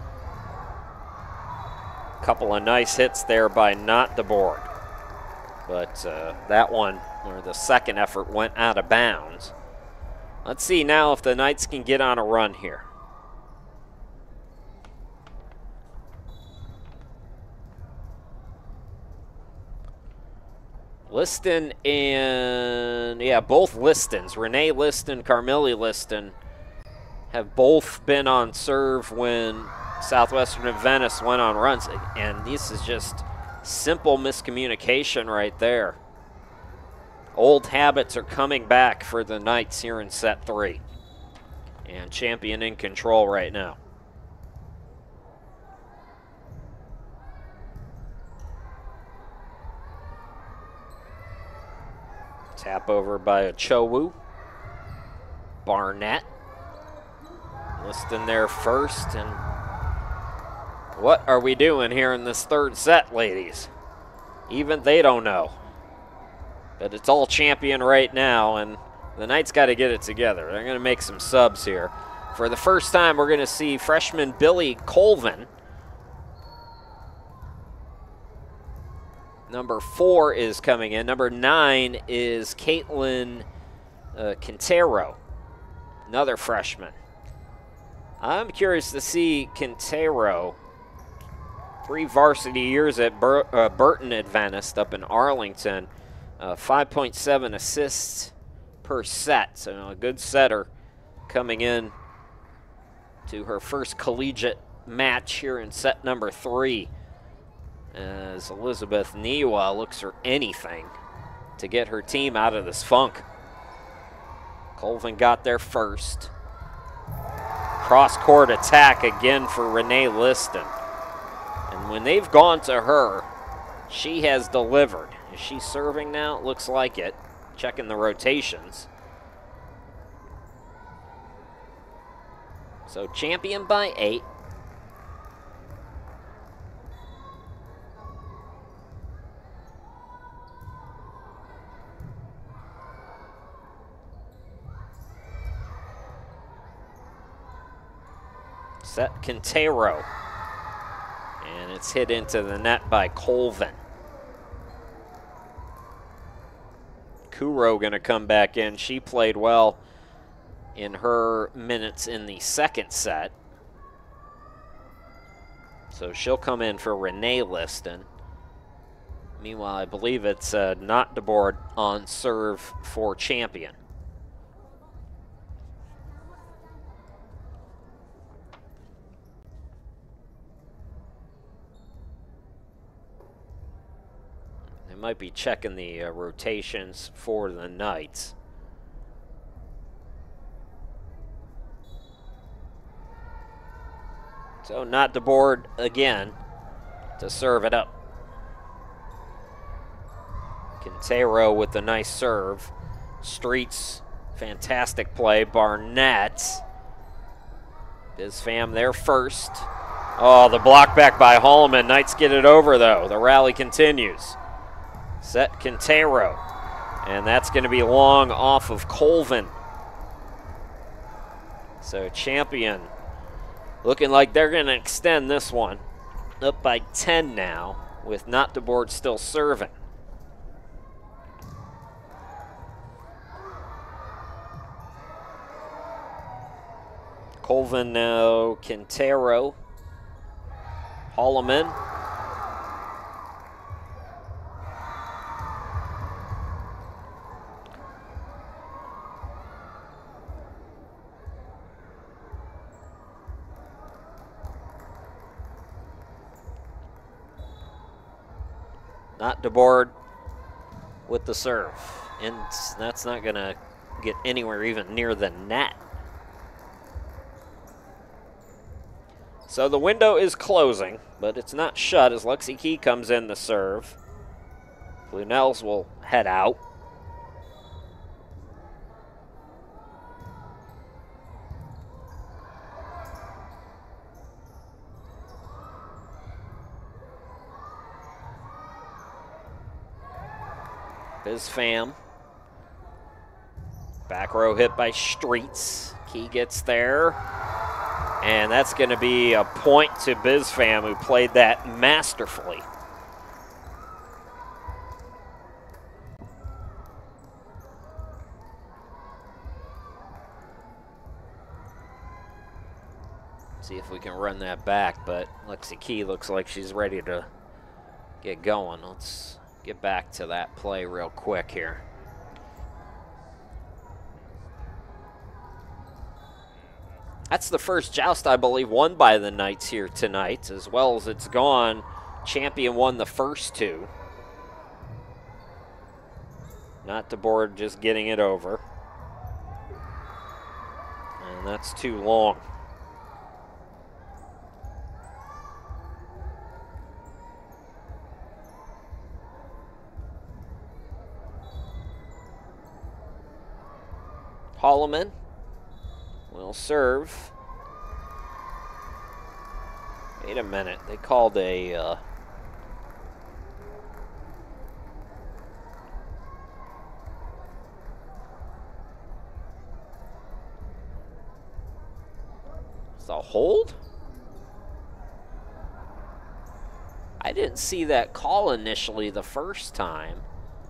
Couple of nice hits there by not the board. But that one, or the second effort, went out of bounds. Let's see now if the Knights can get on a run here. Liston and, yeah, both Listons, Renee Liston, Carmeli Liston, have both been on serve when Southwestern Adventist went on runs. And this is just simple miscommunication right there. Old habits are coming back for the Knights here in set 3. And Champion in control right now. Tap over by a Chowu. Barnett. Liston there first, and What are we doing here in this third set, ladies? Even they don't know. But it's all champion right now, and the Knights got to get it together. They're going to make some subs here. For the first time, we're going to see freshman Billy Colvin. Number 4 is coming in. Number 9 is Caitlin Quintero, another freshman. I'm curious to see Quintero. 3 varsity years at Burton Adventist up in Arlington. 5.7 assists per set, so a good setter coming in to her first collegiate match here in set number 3. As Elizabeth Niwa looks for anything to get her team out of this funk. Colvin got there first. Cross-court attack again for Renee Liston. And when they've gone to her, she has delivered. Is she serving now? It looks like it. Checking the rotations. So champion by 8. Set Quintero. And it's hit into the net by Colvin. Kuro going to come back in. She played well in her minutes in the second set. So she'll come in for Renee Liston. Meanwhile, I believe it's not DeBoard on serve for champion. Might be checking the rotations for the Knights. So not DeBoard again to serve it up. Quintero with the nice serve. Streets, fantastic play. Barnett. Bizfam there first. Oh, the block back by Holloman. Knights get it over though. The rally continues. Set Quintero, and that's going to be long off of Colvin. So champion looking like they're going to extend this one up by 10 now with Not DeBoard still serving. Colvin now, Quintero, Holloman. Not DeBoard with the serve. And that's not going to get anywhere even near the net. So the window is closing, but it's not shut as Lexi Key comes in the serve. Lunels will head out. Bizfam. Back row hit by Streets. Key gets there. And that's going to be a point to Bizfam, who played that masterfully. See if we can run that back, but Lexi Key looks like she's ready to get going. Let's get back to that play real quick here. That's the first joust, I believe, won by the Knights here tonight. As well as it's gone, champion won the first 2. Not DeBoard just getting it over. And that's too long. Holloman will serve. Wait a minute. They called a... It's a hold? I didn't see that call initially the first time.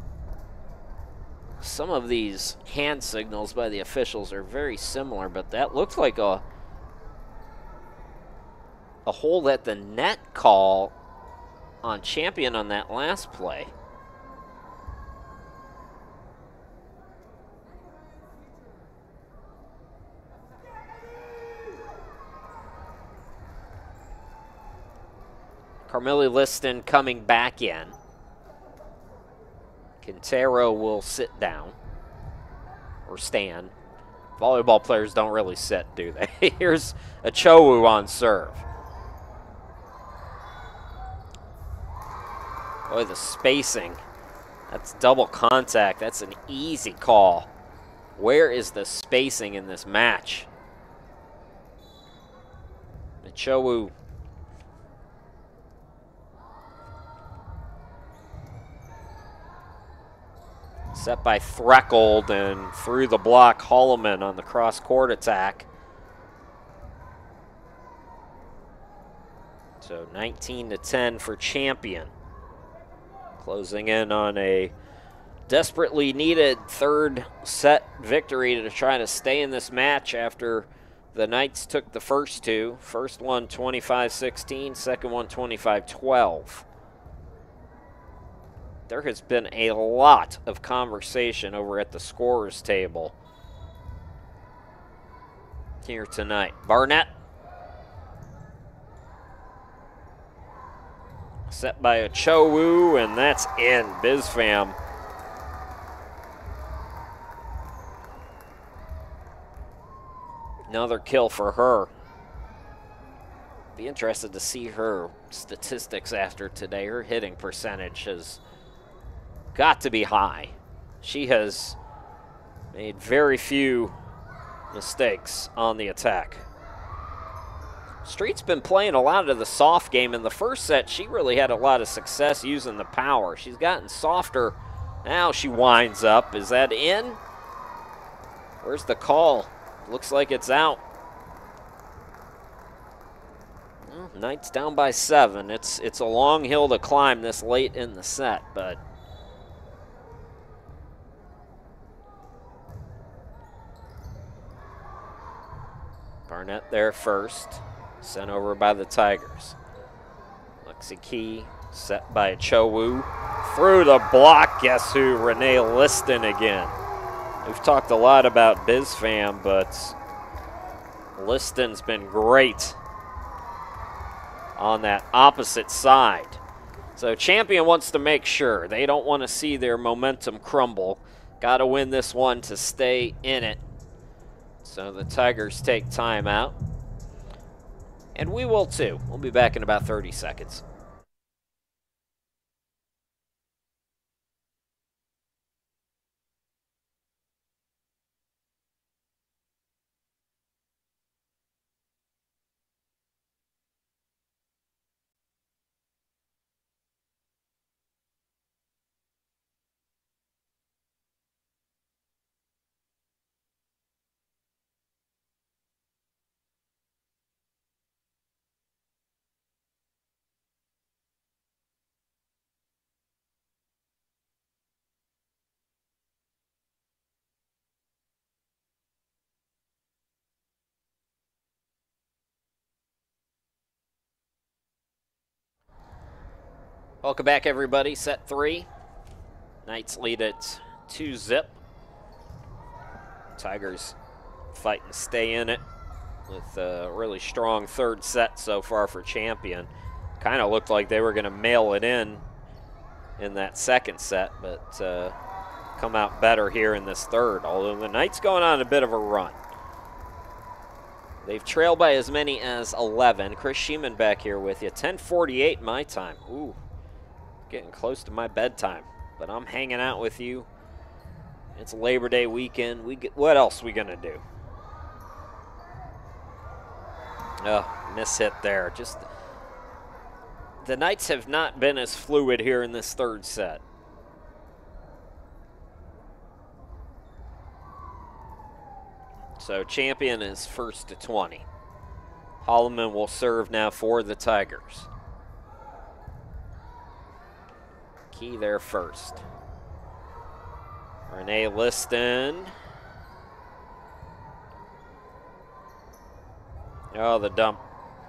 Some of these hand signals by the officials are very similar, but that looked like a hold at the net call on Champion on that last play. Carmeli Liston coming back in. Quintero will sit down or stand. Volleyball players don't really sit, do they? Here's a Chowu on serve. Boy, the spacing. That's double contact. That's an easy call. Where is the spacing in this match? Chowu set by Threckold and through the block, Holloman on the cross-court attack. So 19-10 for Champion. Closing in on a desperately needed third set victory to try to stay in this match after the Knights took the first two. First one 25-16, second one 25-12. There has been a lot of conversation over at the scorers table here tonight. Barnett. Set by a Chowu, and that's in. BizFam. Another kill for her. Be interested to see her statistics after today. Her hitting percentage has got to be high. She has made very few mistakes on the attack. Street's been playing a lot of the soft game. In the first set, she really had a lot of success using the power. She's gotten softer. Now she winds up. Is that in? Where's the call? Looks like it's out. Well, Knights down by 7. It's a long hill to climb this late in the set, but Barnett there first, sent over by the Tigers. Lexi Key set by Chowu. Through the block, guess who? Renee Liston again. We've talked a lot about BizFam, but Liston's been great on that opposite side. So Champion wants to make sure. They don't want to see their momentum crumble. Got to win this one to stay in it. So the Tigers take time out. And we will too. We'll be back in about 30 seconds. Welcome back, everybody. Set 3. Knights lead it 2-0. Tigers fight and stay in it with a really strong third set so far for Champion. Kind of looked like they were going to mail it in that second set, but come out better here in this third, although the Knights going on a bit of a run. They've trailed by as many as 11. Chris Sheeman back here with you. 10:48 my time. Ooh. Getting close to my bedtime, but I'm hanging out with you. It's Labor Day weekend. What else we gonna do? Oh, miss hit there. Just the Knights have not been as fluid here in this third set. So Champion is first to 20. Holloman will serve now for the Tigers. Key there first. Renee Liston. Oh, the dump.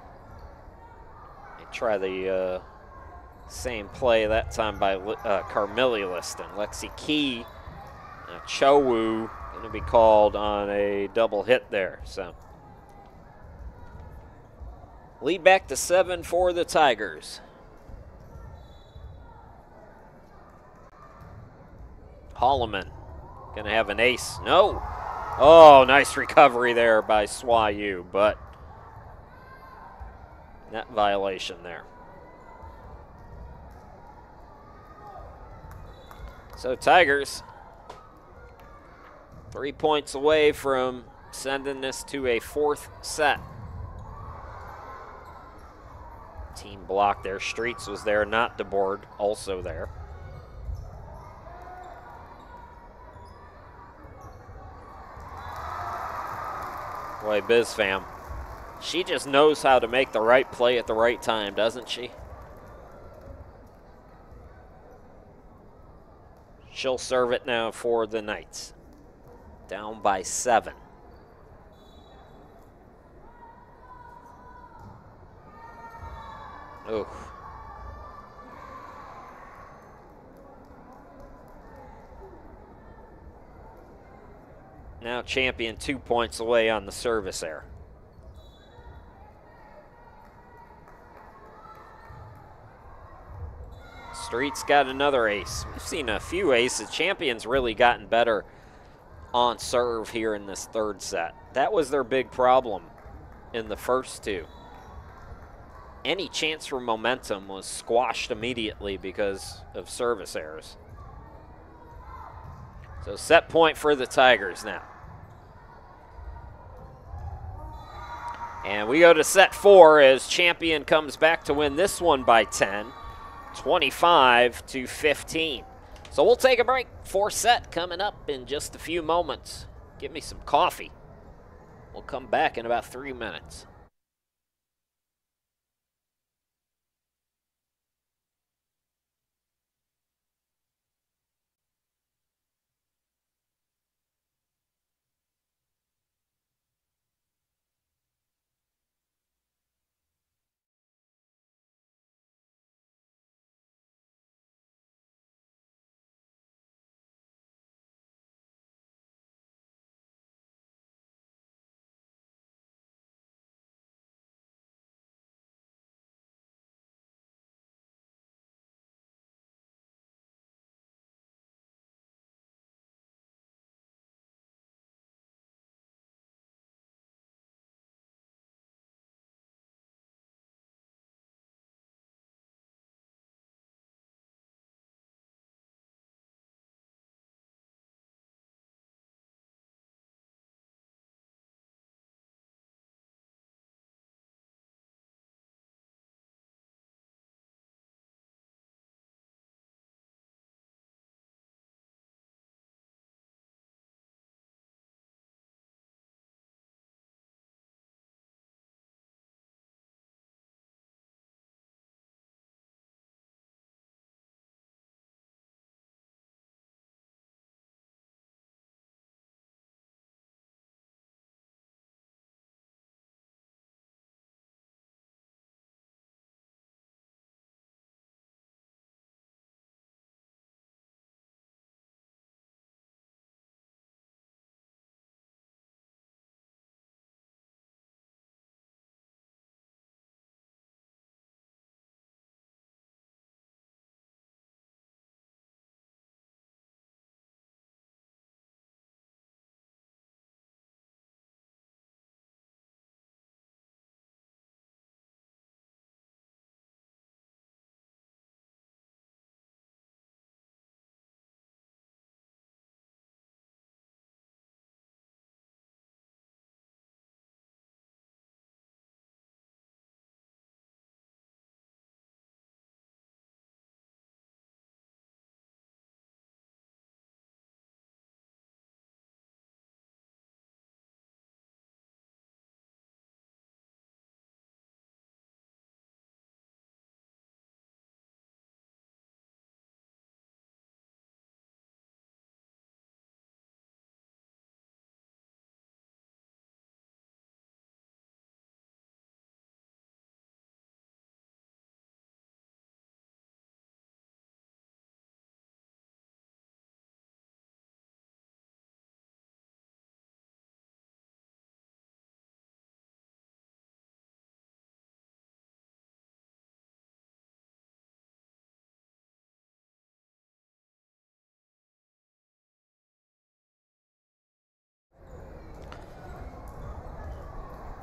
They try the same play that time by Carmeli Liston. Lexi Key, Chowu going to be called on a double hit there. So lead back to 7 for the Tigers. Holloman going to have an ace. No. Oh, nice recovery there by SWAU, but net violation there. So Tigers 3 points away from sending this to a 4th set. Team block there. Streets was there, not DeBoard also there. Boy, Biz fam, she just knows how to make the right play at the right time, doesn't she? She'll serve it now for the Knights. Down by 7. Ooh. Now Champion 2 points away on the service error. Street's got another ace. We've seen a few aces. Champion's really gotten better on serve here in this third set. That was their big problem in the first two. Any chance for momentum was squashed immediately because of service errors. So set point for the Tigers now. And we go to set 4 as Champion comes back to win this one by 10, 25-15. So we'll take a break. 4th set coming up in just a few moments. Give me some coffee. We'll come back in about 3 minutes.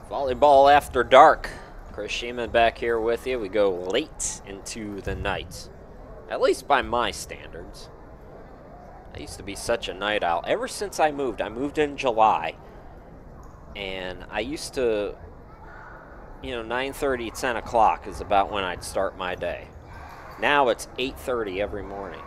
Volleyball after dark. Chris Sheeman back here with you. We go late into the night, at least by my standards. I used to be such a night owl. Ever since I moved in July, and I used to, 9:30, 10 o'clock is about when I'd start my day. Now it's 8:30 every morning.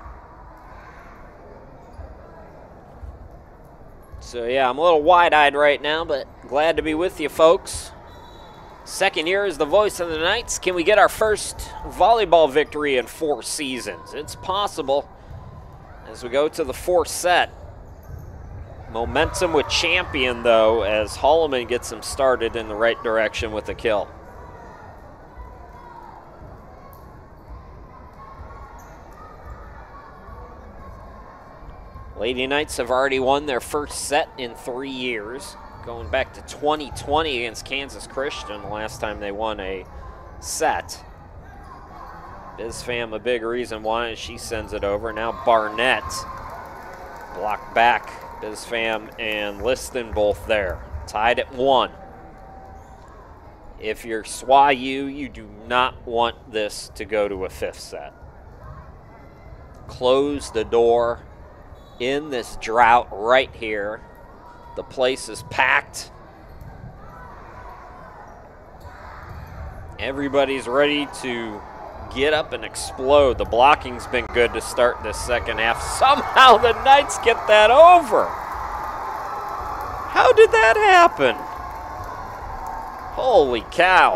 So yeah, I'm a little wide-eyed right now, but glad to be with you folks. Second year as the voice of the Knights. Can we get our first volleyball victory in 4 seasons? It's possible as we go to the 4th set. Momentum with Champion, though, as Holloman gets him started in the right direction with a kill. Lady Knights have already won their first set in 3 years, going back to 2020 against Kansas Christian, the last time they won a set. BizFam, a big reason why, she sends it over. Now Barnett blocked back. BizFam and Liston both there, tied at 1. If you're SWAU, you do not want this to go to a 5th set. Close the door. In this drought right here, the place is packed. Everybody's ready to get up and explode. The blocking's been good to start this second half. Somehow the Knights get that over. How did that happen? Holy cow.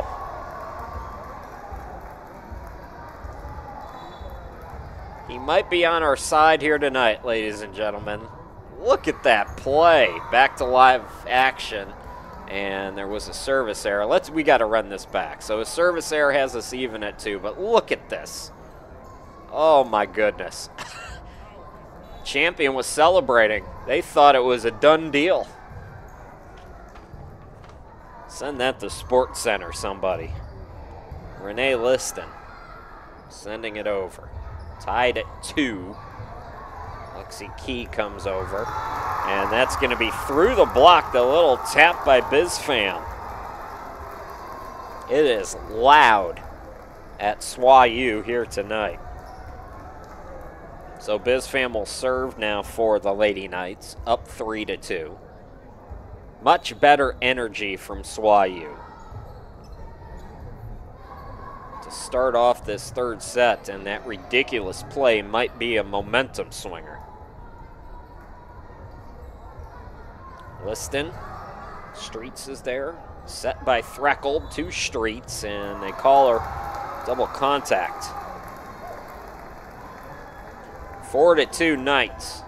He might be on our side here tonight, ladies and gentlemen. Look at that play. Back to live action. And there was a service error. We got to run this back. So a service error has us even at 2, but look at this. Oh my goodness. Champion was celebrating. They thought it was a done deal. Send that to Sports Center, somebody. Renee Liston sending it over. Tied at 2. Lexi Key comes over. And that's going to be through the block. The little tap by BizFam. It is loud at SWAU here tonight. So BizFam will serve now for the Lady Knights. Up 3-2. Much better energy from SWAU to start off this 3rd set, and that ridiculous play might be a momentum swinger. Liston, Streets is there, set by Threckold to Streets, and they call her double contact. 4-2 Knights.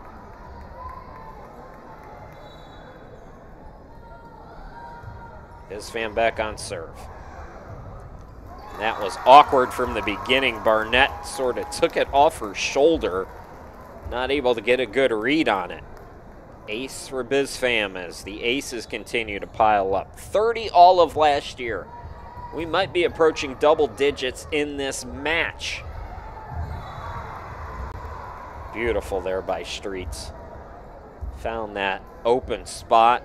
BizFam back on serve. That was awkward from the beginning. Barnett sort of took it off her shoulder, not able to get a good read on it. Ace for BizFam as the aces continue to pile up. 30 all of last year. We might be approaching double digits in this match. Beautiful there by Streets. Found that open spot.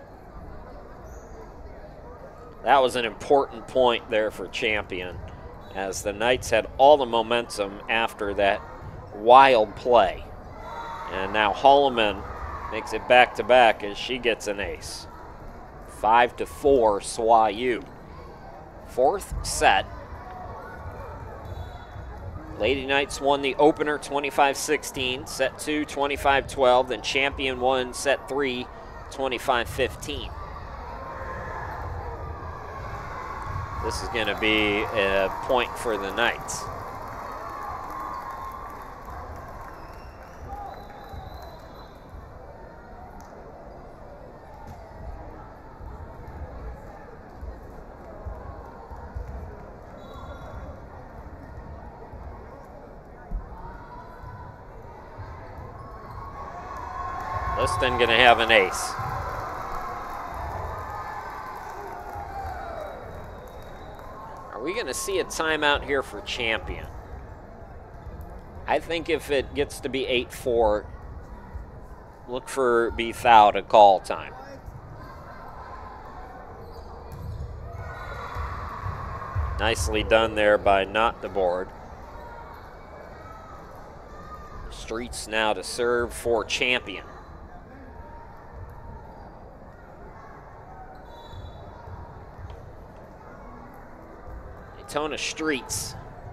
That was an important point there for Champion, as the Knights had all the momentum after that wild play. And now Holloman makes it back-to-back as she gets an ace. 5-4 SWAU. 4th set. Lady Knights won the opener 25-16, set 2 25-12, then Champion won set 3 25-15. This is going to be a point for the Knights. Liston going to have an ace. Are we going to see a timeout here for Champion? I think if it gets to be 8-4, look for B. Thou to call time. Nicely done there by Not the Board. Streets now to serve for Champion. Daytona Streets.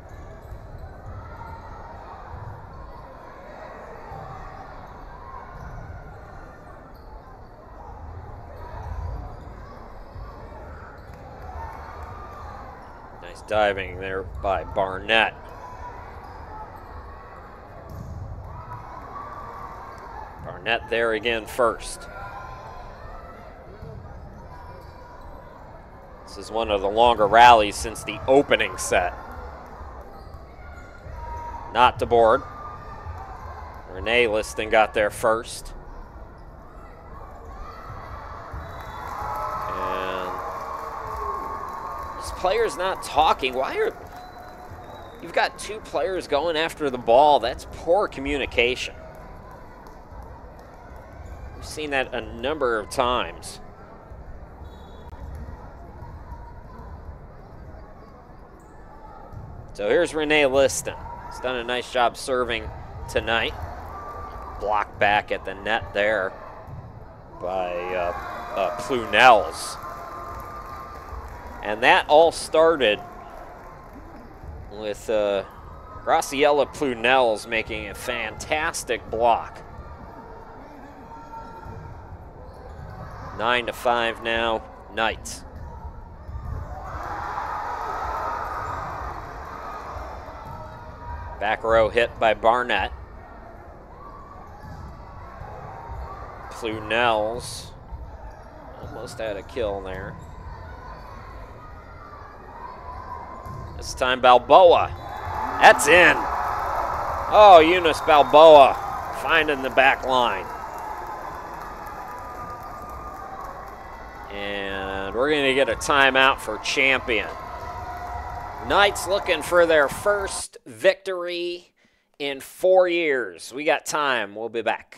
Nice diving there by Barnett. Barnett there again first. This is one of the longer rallies since the opening set. Not the board. Renee Liston got there first. And this player's not talking. Why are... You've got two players going after the ball. That's poor communication. We've seen that a number of times. So here's Renee Liston. He's done a nice job serving tonight. Blocked back at the net there by Plunels. And that all started with Graciela Plunels making a fantastic block. 9-5 now, Knights. Back row hit by Barnett. Plunels almost had a kill there. This time Balboa. That's in. Oh, Eunice Balboa finding the back line. And we're going to get a timeout for Champion. Knights looking for their first victory in 4 years. We got time. We'll be back.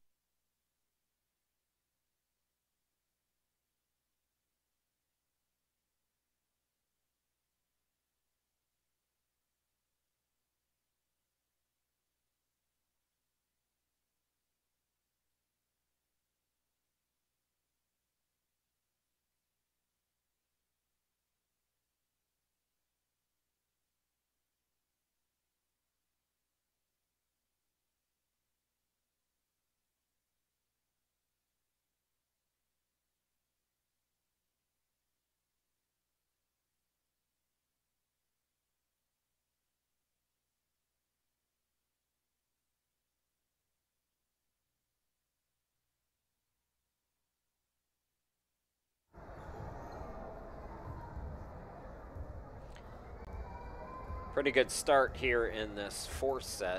Pretty good start here in this fourth set.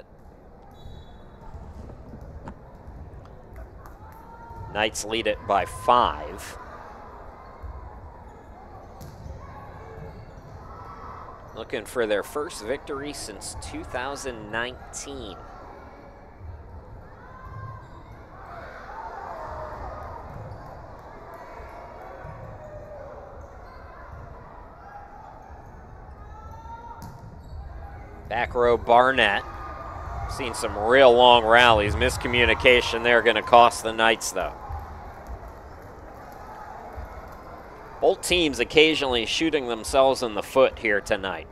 Knights lead it by 5. Looking for their first victory since 2019. Back row Barnett. Seen some real long rallies. Miscommunication there going to cost the Knights though. Both teams occasionally shooting themselves in the foot here tonight.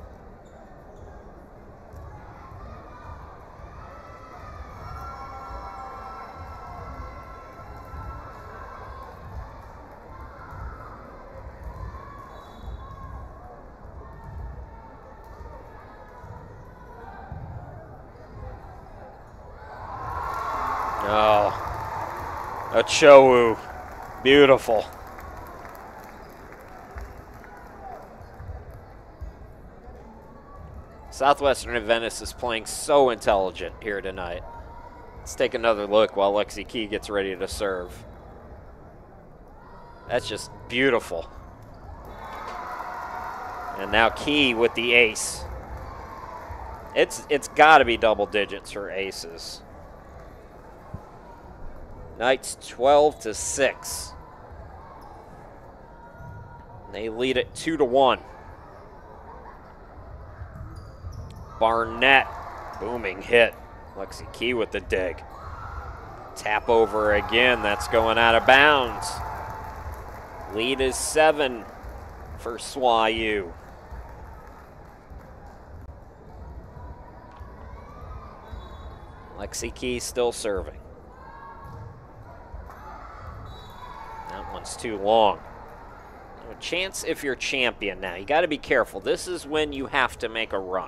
Oh, a SWAU, beautiful. Southwestern Adventist is playing so intelligent here tonight. Let's take another look while Lexi Key gets ready to serve. That's just beautiful. And now Key with the ace. It's got to be double digits for aces. Knights 12-6. They lead it 2-1. Barnett, booming hit. Lexi Key with the dig. Tap over again, that's going out of bounds. Lead is 7 for SWAU. Lexi Key still serving. That one's too long. A chance if you're champion now. You got to be careful. This is when you have to make a run.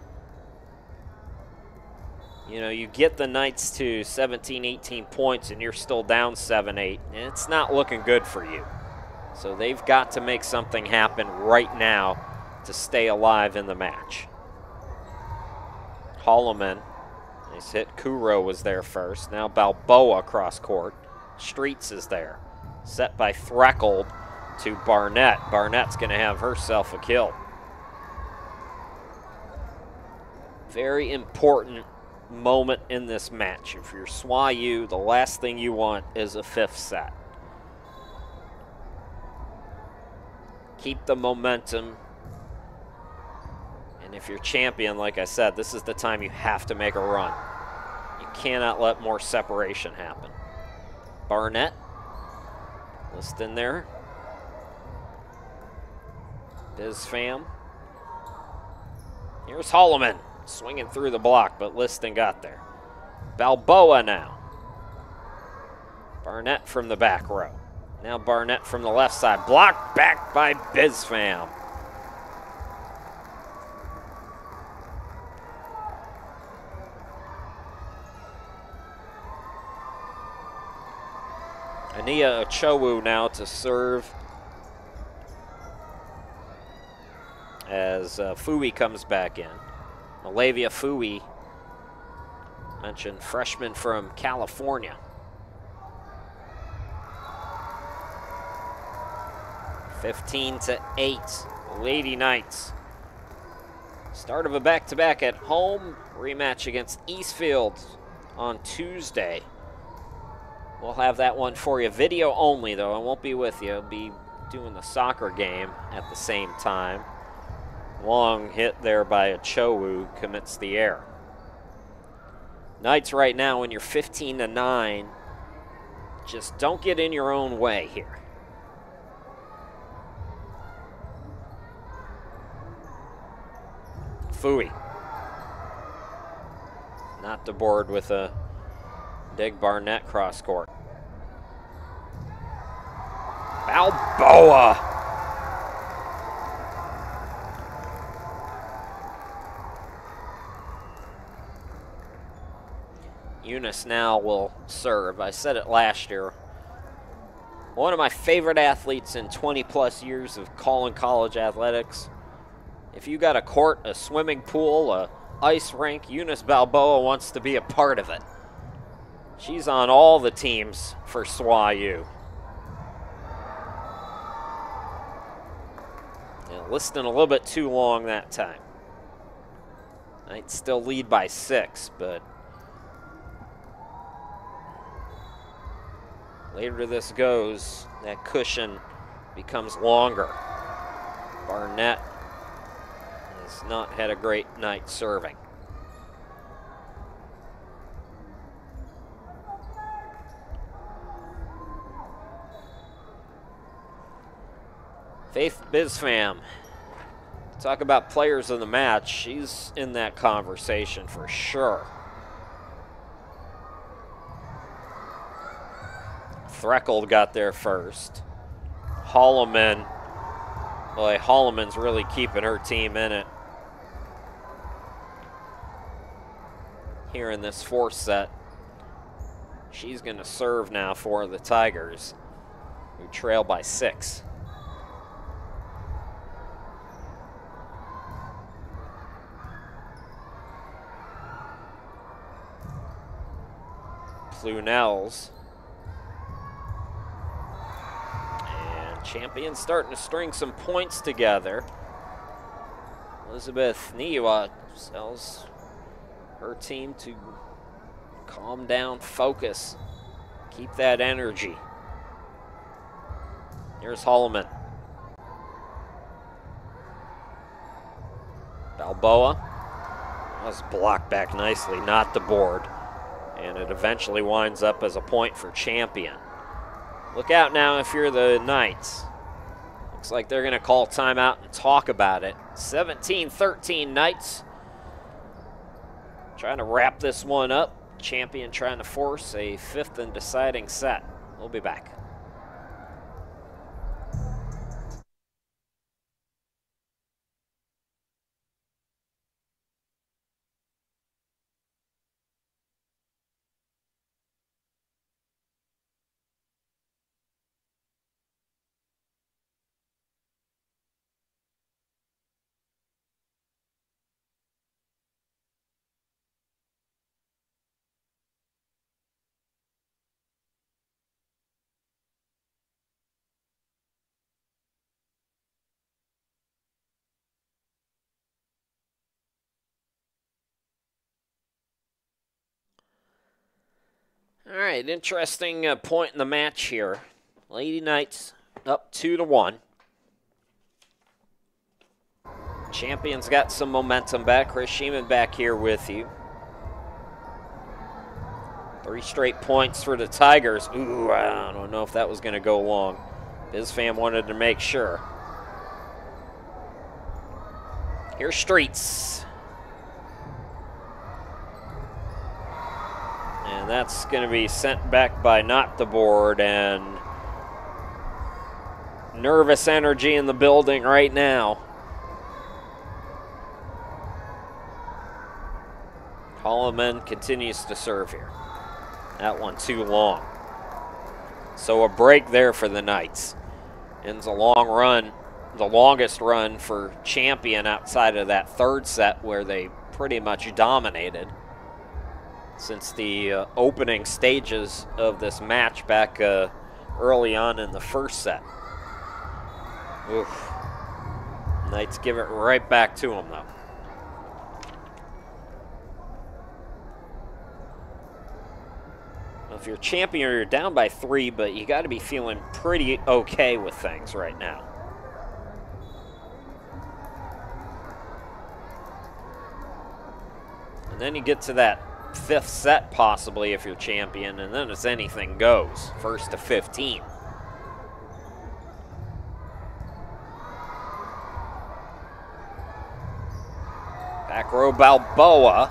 You know, you get the Knights to 17, 18 points and you're still down 7-8. And it's not looking good for you. So they've got to make something happen right now to stay alive in the match. Holloman. Nice hit. Kuro was there first. Now Balboa cross court. Streets is there. Set by Threckold to Barnett. Barnett's going to have herself a kill. Very important moment in this match. If you're SWAU, the last thing you want is a 5th set. Keep the momentum. And if you're champion, like I said, this is the time you have to make a run. You cannot let more separation happen. Barnett, Liston there. Biz Fam. Here's Holloman, swinging through the block, but Liston got there. Balboa now. Barnett from the back row. Now Barnett from the left side. Blocked back by Biz Fam. Ania Ochowu now to serve as Fui comes back in. Malavia Fui, mentioned freshman from California. (15-8), Lady Knights. Start of a back-to-back at home. Rematch against Eastfield on Tuesday. We'll have that one for you. Video only, though. I won't be with you. I'll be doing the soccer game at the same time. Long hit there by Ochowu, commits the error. Knights right now, when you're 15-9, just don't get in your own way here. Fui. Not the board with a dig. Barnett cross court. Balboa. Eunice now will serve. I said it last year. One of my favorite athletes in 20-plus years of calling college athletics. If you got a court, a swimming pool, a ice rink, Eunice Balboa wants to be a part of it. She's on all the teams for SWAU. Liston a little bit too long that time. Knights still lead by 6, but later this goes, that cushion becomes longer. Barnett has not had a great night serving. Faith Bizfam. Talk about players of the match. She's in that conversation for sure. Threckold got there first. Holloman. Boy, Holloman's really keeping her team in it here in this 4th set. She's going to serve now for the Tigers, who trail by 6. Lunels. And Champion starting to string some points together. Elizabeth Niwa tells her team to calm down, focus, keep that energy. Here's Holloman. Balboa. That was blocked back nicely, not the board. And it eventually winds up as a point for Champion. Look out now if you're the Knights. Looks like they're going to call timeout and talk about it. 17-13 Knights. Trying to wrap this one up. Champion trying to force a fifth and deciding set. We'll be back. All right, interesting point in the match here. Lady Knights up 2-1. Champion's got some momentum back. Chris Sheeman back here with you. 3 straight points for the Tigers. Ooh, I don't know if that was going to go long. BizFam wanted to make sure. Here's Streets. And that's going to be sent back by not the board, and nervous energy in the building right now. Holloman continues to serve here. That one too long. So a break there for the Knights. Ends a long run, the longest run for Champion outside of that third set where they pretty much dominated since the opening stages of this match back early on in the first set. Oof. Knights give it right back to them, though. Well, if you're Champion, you're down by 3, but you got to be feeling pretty okay with things right now. And then you get to that 5th set possibly if you're Champion, and then it's anything goes, 1st to 15. Back row Balboa.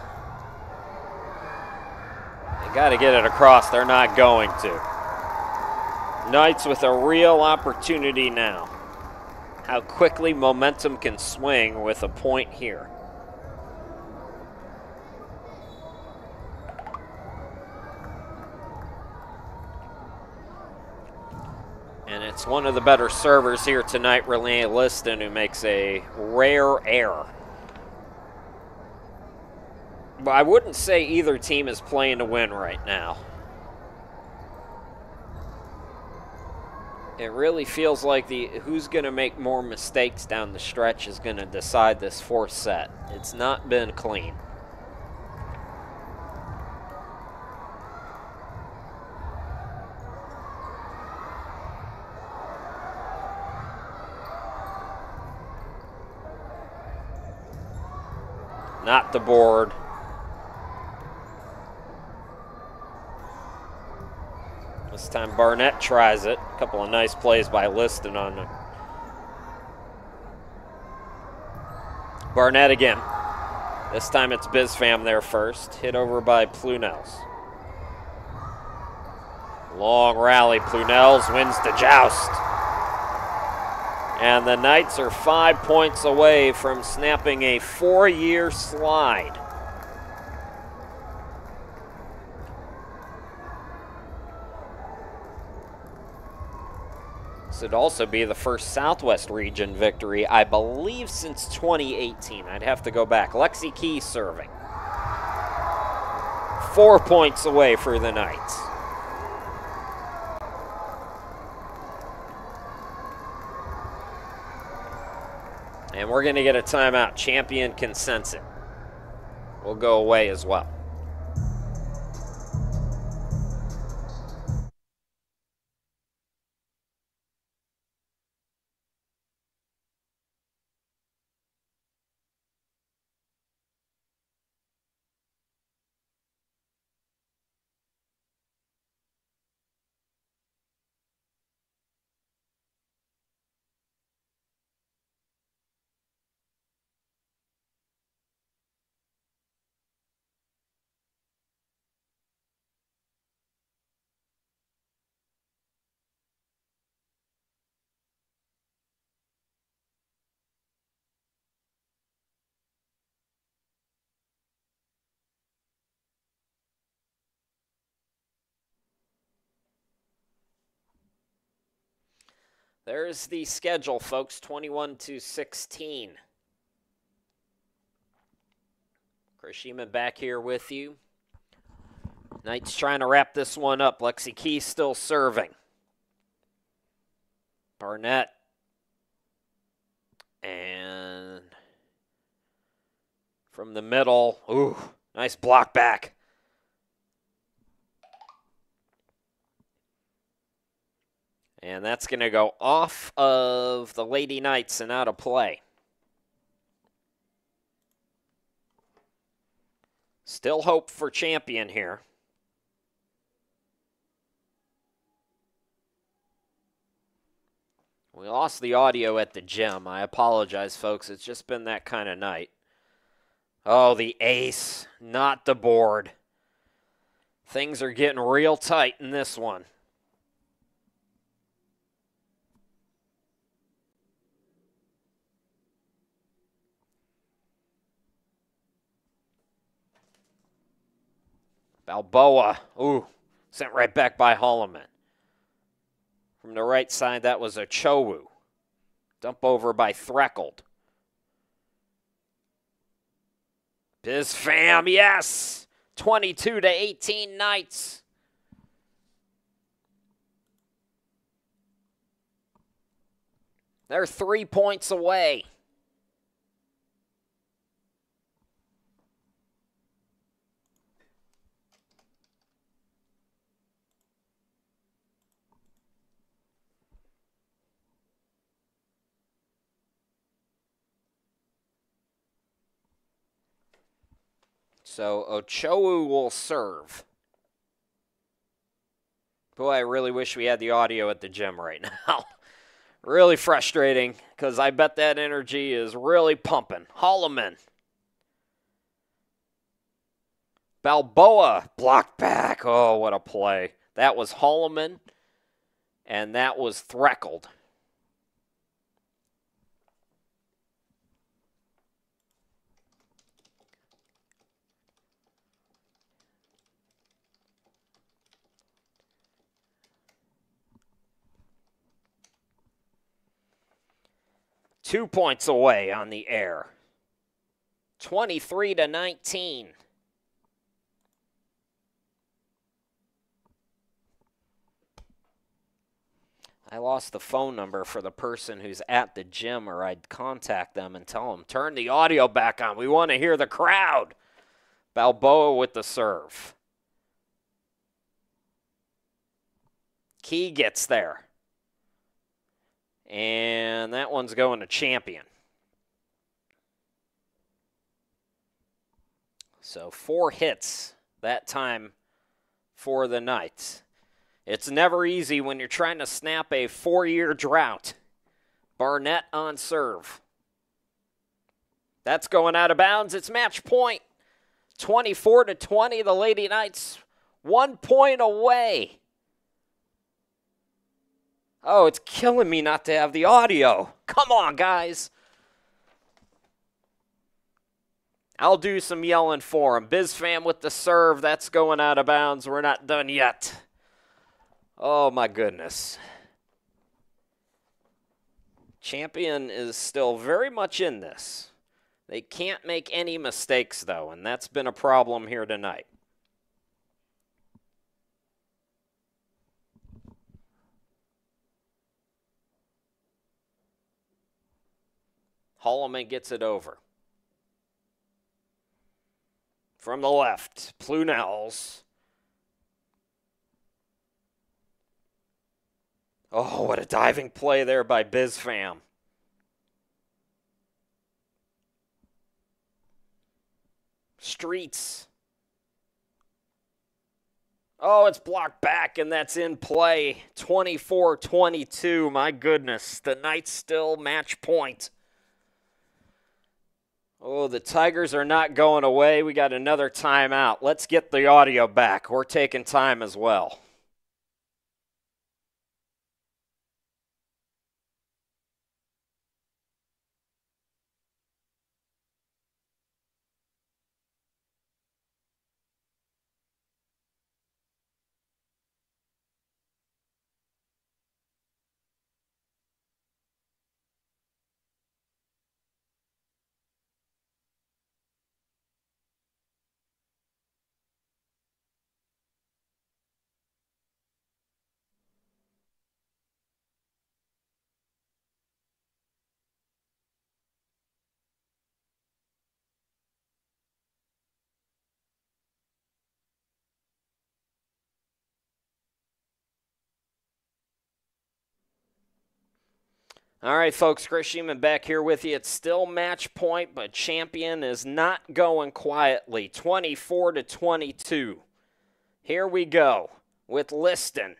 They got to get it across. They're not going to. Knights with a real opportunity now. How quickly momentum can swing with a point here. And it's one of the better servers here tonight, Renee Liston, who makes a rare error. But I wouldn't say either team is playing to win right now. It really feels like who's going to make more mistakes down the stretch is going to decide this 4th set. It's not been clean. Not the board. This time Barnett tries it. A couple of nice plays by Liston on him. Barnett again. This time it's BizFam there first. Hit over by Plunels. Long rally. Plunels wins the joust. And the Knights are 5 points away from snapping a 4-year slide. This would also be the first Southwest region victory, I believe, since 2018. I'd have to go back. Lexi Key serving. 4 points away for the Knights. And we're going to get a timeout. Champion consents it. We'll go away as well. There's the schedule, folks, 21-16. Chris Sheeman back here with you. Knights trying to wrap this one up. Lexi Key still serving. Barnett. And from the middle. Ooh, nice block back. And that's going to go off of the Lady Knights and out of play. Still hope for champion here. We lost the audio at the gym. I apologize, folks. It's just been that kind of night. Oh, the ace, not the board. Things are getting real tight in this one. Balboa, ooh, sent right back by Holloman. From the right side, that was a SWAU. Dump over by Threckled. Bizfam, yes! 22-18 Knights. They're 3 points away. So Ochoa will serve. Boy, I really wish we had the audio at the gym right now. Really frustrating because I bet that energy is really pumping. Holloman. Balboa blocked back. Oh, what a play. That was Holloman, and that was Threckled. Two points away on the air. 23-19. I lost the phone number for the person who's at the gym, or I'd contact them and tell them, turn the audio back on. We want to hear the crowd. Balboa with the serve. Key gets there. And that one's going to champion. So 4 hits that time for the Knights. It's never easy when you're trying to snap a 4-year drought. Barnett on serve. That's going out of bounds. It's match point. 24-20, the Lady Knights 1 point away. Oh, it's killing me not to have the audio. Come on, guys. I'll do some yelling for him. Bizfam with the serve. That's going out of bounds. We're not done yet. Oh, my goodness. Champion is still very much in this. They can't make any mistakes, though, and that's been a problem here tonight. Holloman gets it over. From the left, Plunels. Oh, what a diving play there by Bizfam. Streets. Oh, it's blocked back, and that's in play. 24-22. My goodness, the Knights still match point. Oh, the Tigers are not going away. We got another timeout. Let's get the audio back. We're taking time as well. All right, folks, Chris Sheeman back here with you. It's still match point, but Champion is not going quietly. 24-22. Here we go with Liston.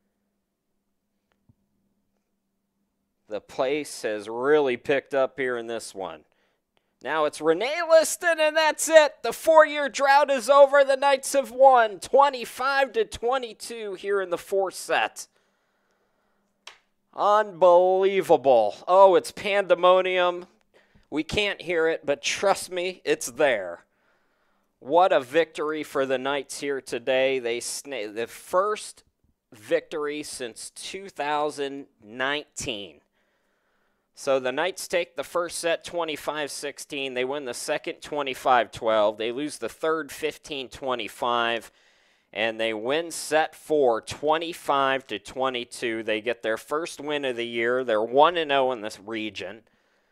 The pace has really picked up here in this one. Now it's Renee Liston, and that's it. The 4-year drought is over. The Knights have won 25-22 here in the fourth set. Unbelievable. Oh, it's pandemonium. We can't hear it, but trust me, it's there. What a victory for the Knights here today. The first victory since 2019. So the Knights take the first set 25-16. They win the second 25-12. They lose the third 15-25. And they win set 4 25-22. They get their first win of the year. They're 1-0 in this region.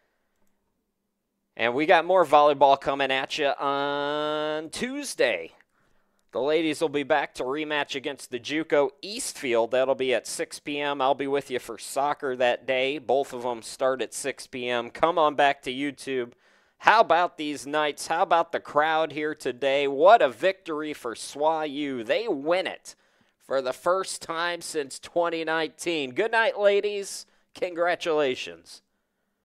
And we got more volleyball coming at you on Tuesday. The ladies will be back to rematch against the JUCO Eastfield. That'll be at 6 p.m. I'll be with you for soccer that day. Both of them start at 6 p.m. Come on back to YouTube. How about these Knights? How about the crowd here today? What a victory for SWAU. They win it for the first time since 2019. Good night, ladies. Congratulations.